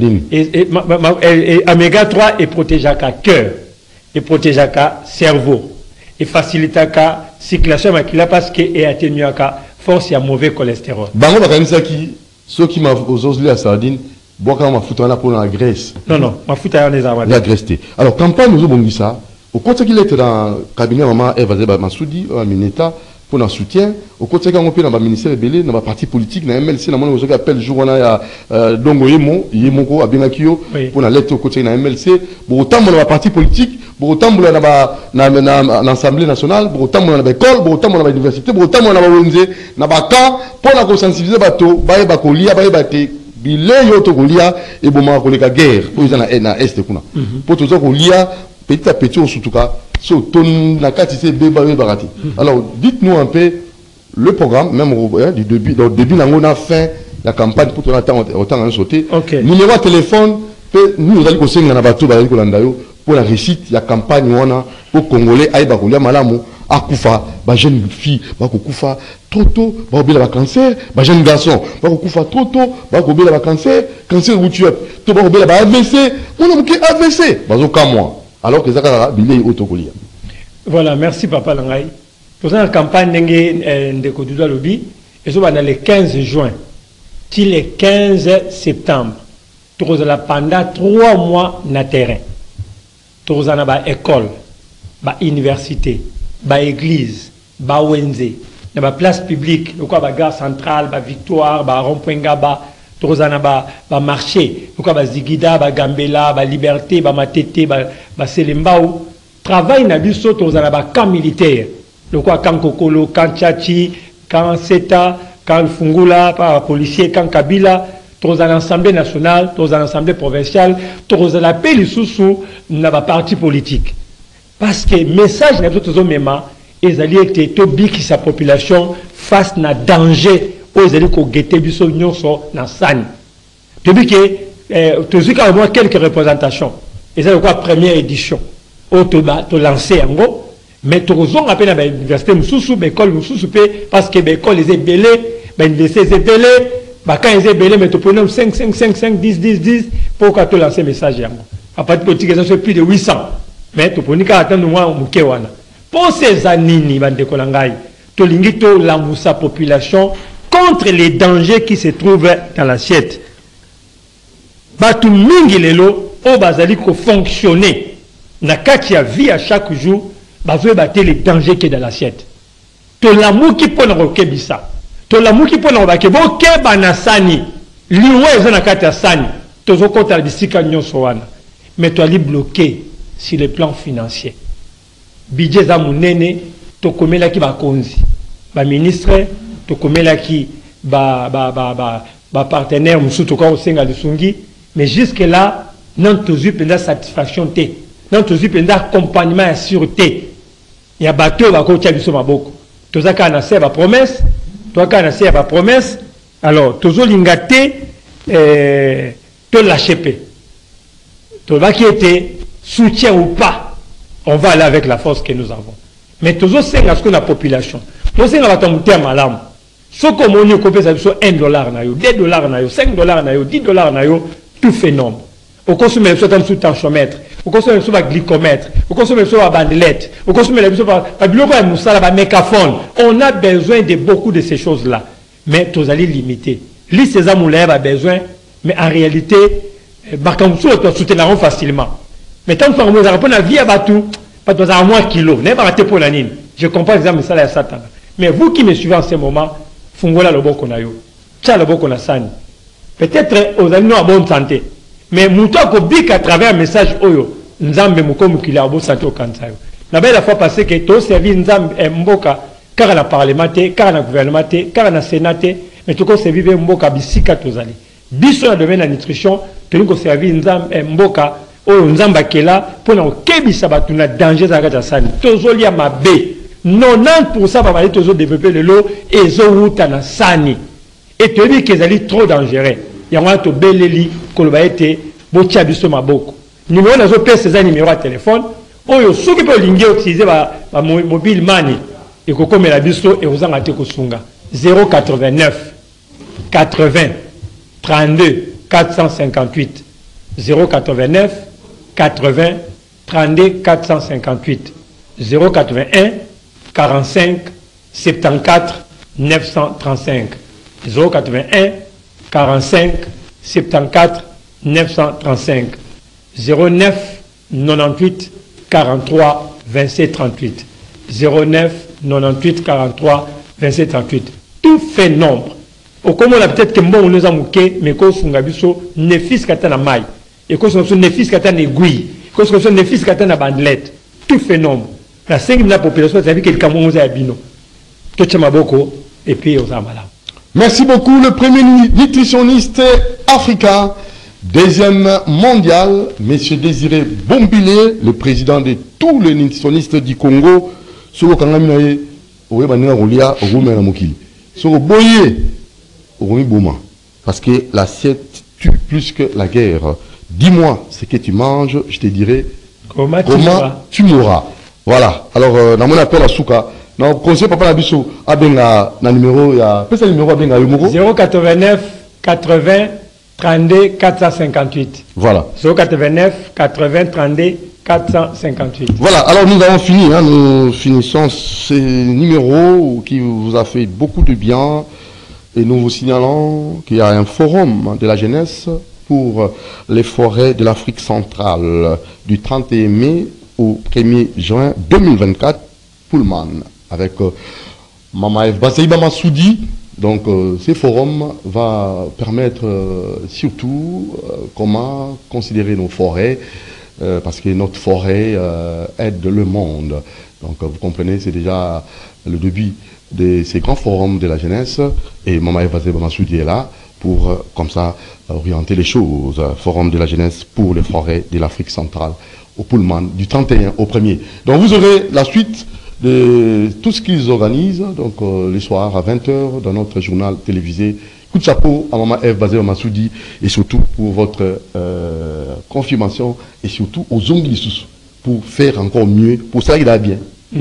Et oméga 3 est protégé à cœur, et protégé à cerveau, et facilite à circulation makila parce que est atténué à force à mauvais cholestérol. Bango bakanisa qui ceux qui m'a osé la sardine, boire quand ma foutre là pour la graisse. Non non, ma foutre là les avades. La graisse. Alors campagne nous bon ça, au côté qu'il était dans le cabinet maman Eva Zeba Masoudi au Mineta pour un soutien, au côté qu'on peut dans le ministère belé dans le parti politique dans MLC dans mon appelle jour on a Dongo Yemoko à Benakio pour la lettre au côté dans MLC, pour autant dans le parti politique, pour autant dans l'Assemblée nationale, pour autant dans l'école, pour autant dans l'université, pour autant dans l'ONG, dans le camp pour la sensibiliser bateau, ba kolia ba bate bile yo to kolia et bon ma koleka guerre pour ils na est kuna. Pour tout ça kolia petit à petit au surtout cas so ton na katise beba barati. Alors dites-nous un peu le programme même du début dans début on a fait la campagne pour autant sauter. Numéro de téléphone nous allons conseiller na bateau ba kolanda yo pour la réussite la campagne wana pour congolais aïba kolia malamu akufa ba jeune fille ba kokufa trop tôt ba obéla ba cancer ba jeune garçon ba kokufa trop tôt ba obéla ba cancer routier to ba obéla ba AVC on a muké AVC bazo ka moi alors que ça bilé autocolia. Voilà, merci papa Langai. Pour la campagne de Kodouda Lobby et ça va dans le 15 juin till le 15 septembre. Tous la pendant 3 mois na terrain. Tous na ba école, ba université, ba église, ba ONG, na ba place publique, le quoi ba gare centrale, ba Victoire, ba rond-point Gaba, tous na ba marché, le quoi ba Zigida, ba Gambela, ba Liberté, ba Matete, ba Selembao. Travail na biso tous na ba camp militaire. Le quoi camp Kokolo, camp Tchachi, camp Seta, camp Fungula, pa policier, camp Kabila. Tous à l'Assemblée nationale, tous à l'Assemblée provinciale, tous à la paix sous n'a pas parti politique. Parce que le message n'a pas tous mêmes, ils allaient être tobi qui sa population face à danger aux alliés qu'on guettait biso union sur na sani. Depuis que tous quand moi quelques représentations. Et c'est quoi première édition. To lancer en gros, mais tous ont appelé à l'université Moussou, l'école Moussou parce que l'école les est belée, l'université est belée. Quand ils sont belés, mais tu peux 5, 10 pour que tu lances un message. À partir de politique, c'est plus de 800. Mais tu peux attendre moi au pour ces années, tu limite la population contre les dangers qui se trouvent dans l'assiette. Batu mingi lelo, au bazali ko fonctionner. Na katia vie à chaque jour, bazoe battre les dangers qui est dans l'assiette. Tu l'amour qui peut nous kebisa. To la muki pona obake bo ke banasani liwe ezana kata sani tozo kota bisika nyonso wana mais to ali bloqué sur le plan financier budget za munene to komela ki ba konzi ba ministre to komela ki ba partenaire musu to ko senga lisungi mais jusque là non tozu penda satisfaction te non tozu penda accompagnement et sûreté ya bato ba ko tia biso maboko tozaka na se ba promesse. Toi, quand on a la promesse, alors, toujours l'ingaté, te lâcher. Tout va qui était soutien ou pas, on va aller avec la force que nous avons. Mais toujours, c'est ce qu'on a population. Toujours, c'est un terme à l'âme. Ce qu'on a eu, c'est $1, $2, $5, $10, tout fait nombre. Au consommé, le soit sous tensiomètre, au consommé, le soit glycomètre, au consommé, le soit bandelette, au consommé, le soit mégaphone. On a besoin de beaucoup de ces choses-là. Mais tous allez limiter. Li ces amoulins a besoin, mais en réalité, Bakamsou doit soutenir facilement. Mais tant que nous avons la vie à Batou, pas de à moins kilo, n'est pas raté pour la nine. Je comprends les amis, ça là, Satan. Mais vous qui me suivez en ce moment, Fungola le bon qu'on a eu, Tcha le bon qu'on a sani. Peut-être aux amis à bonne santé. Mais mouton ko bik à travers un message oyo nzambe mukomu kila abo santo kansayo na belle fois passé que to servi nzambe mboka car na parlementaire car na gouvernementé car na sénaté mais to ko servi mboka bisika tozali biso na domaine de nutrition to ko servi nzambe mboka oyo nzambe akela mpona kokebisa bato na danger za kati ya sani tozolia mabe 90% babali tozodevelope lelo ezowuta na sani e toyebi ke ezali trop dangereux yango wana tobeleli koloba ete botia biso maboko numéro nazopesa eza numéro ya telefone oyo soki mpe olingi utilize mobile money ekokomela biso ekozanga te kosunga 089 80 32 458 089 80 32 458 081 45 74 935 081 45 74 935 09 98 43 27 38 09 98 43 27 38 tout fait nombre au comme on a peut-être que bon nous avons mais qu'on sunga biso ne fils katana mai et qu'on sont ne fils katana aiguille qu'on sont ne fils katana bandelette tout fait nombre la 5 de la population ça veut que le Cameroun a bino tout ça maboko et puis aux amala. Merci beaucoup le premier nutritionniste africain deuxième mondial monsieur Désiré Bombilé le président de tous les nutritionnistes du Congo sur le Kangamina oye banina rolia orume na mokili sur boye orumi boma parce que l'assiette tue plus que la guerre. Dis-moi ce que tu manges, je te dirai comment tu mourras. Voilà. Alors dans mon appel à Souka, non conseil papa Nabiso abenga na numéro ya pesa numéro abenga yomoko 089 80 32 458. Voilà. 089 80 32 458. Voilà, alors nous avons fini, hein, nous finissons ces numéros qui vous a fait beaucoup de bien et nous vous signalons qu'il y a un forum de la jeunesse pour les forêts de l'Afrique centrale du 31 mai au 1er juin 2024, Pullman, avec Mama F. Basaïba Massoudi. Donc ce forum va permettre surtout comment considérer nos forêts, parce que notre forêt aide le monde. Donc vous comprenez, c'est déjà le début de ces grands forums de la jeunesse. Et Mama Eva Massoudi est là pour, comme ça, orienter les choses. Forum de la jeunesse pour les forêts de l'Afrique centrale au Pullman, du 31 au 1er. Donc vous aurez la suite de tout ce qu'ils organisent, donc les soirs à 20h dans notre journal télévisé. Coup de chapeau à Mama F. Bazé Massoudi et surtout pour votre confirmation et surtout aux Onglissus pour faire encore mieux, pour ça il a bien.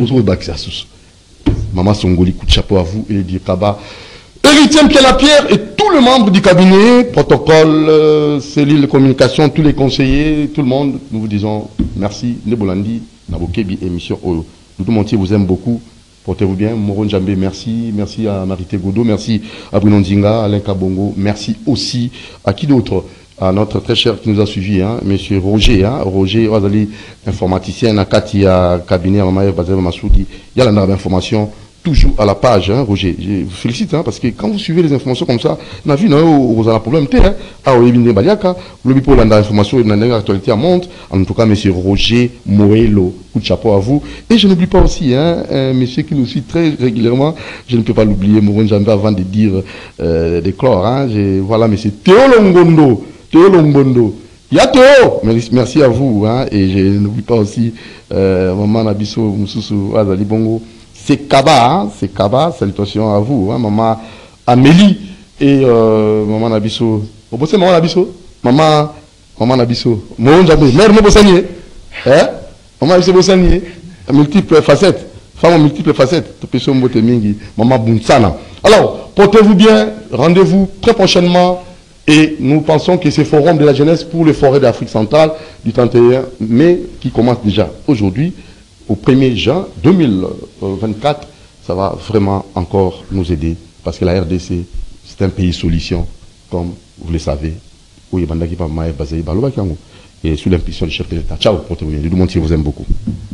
Maman Songoli, coup de chapeau à vous et dire Kaba, héritier Pierre Lapierre et tous les membres du cabinet, protocole, cellule de communication, tous les conseillers, tout le monde, nous vous disons merci. Nebolandi, Nabokebi, émission Olo. Nous tout le monde vous aime beaucoup. Portez-vous bien. Moron Djambé, merci. Merci à Marité Godot. Merci à Bruno Ndinga, Alain Kabongo. Merci aussi à qui d'autre? À notre très cher qui nous a suivis, hein, monsieur Roger, hein, Roger Wazali, informaticien, Nakati à cabinet, à Mamaï Bazel Massoudi. Il y a la information toujours à la page, hein, Roger. Je vous félicite, hein, parce que quand vous suivez les informations comme ça, on a vu, non, vous avez un problème, hein, à Olibine Baliaka, le pour l'information et l'actualité à monte. En tout cas, monsieur Roger Moelo, coup de chapeau à vous. Et je n'oublie pas aussi, hein, un monsieur qui nous suit très régulièrement, je ne peux pas l'oublier, Moron Jambé, avant de dire des chlores, hein, voilà, monsieur Théo Longondo. Théo Lombondo. Yato! Merci à vous. Hein, et je n'oublie pas aussi Maman Nabiso Moussoussou Azali Bongo. C'est Kaba. Hein, c'est Kaba. Salutations à vous. Hein, Maman Amélie et Maman Nabiso. Vous bossez Maman Nabiso? Maman Nabiso. Mon Jabé. Mère Mobossanier. Hein? Maman Nabiso Bossanier. Multiples facettes. Femme multiples facettes. Maman Bounsana. Alors, portez-vous bien. Rendez-vous très prochainement. Et nous pensons que ce forum de la jeunesse pour les forêts d'Afrique centrale du 31 mai, qui commence déjà aujourd'hui, au 1er juin 2024, ça va vraiment encore nous aider. Parce que la RDC, c'est un pays solution, comme vous le savez. Et sous l'impulsion du chef de l'État. Ciao, portez-vous bien. Le monde vous aime beaucoup.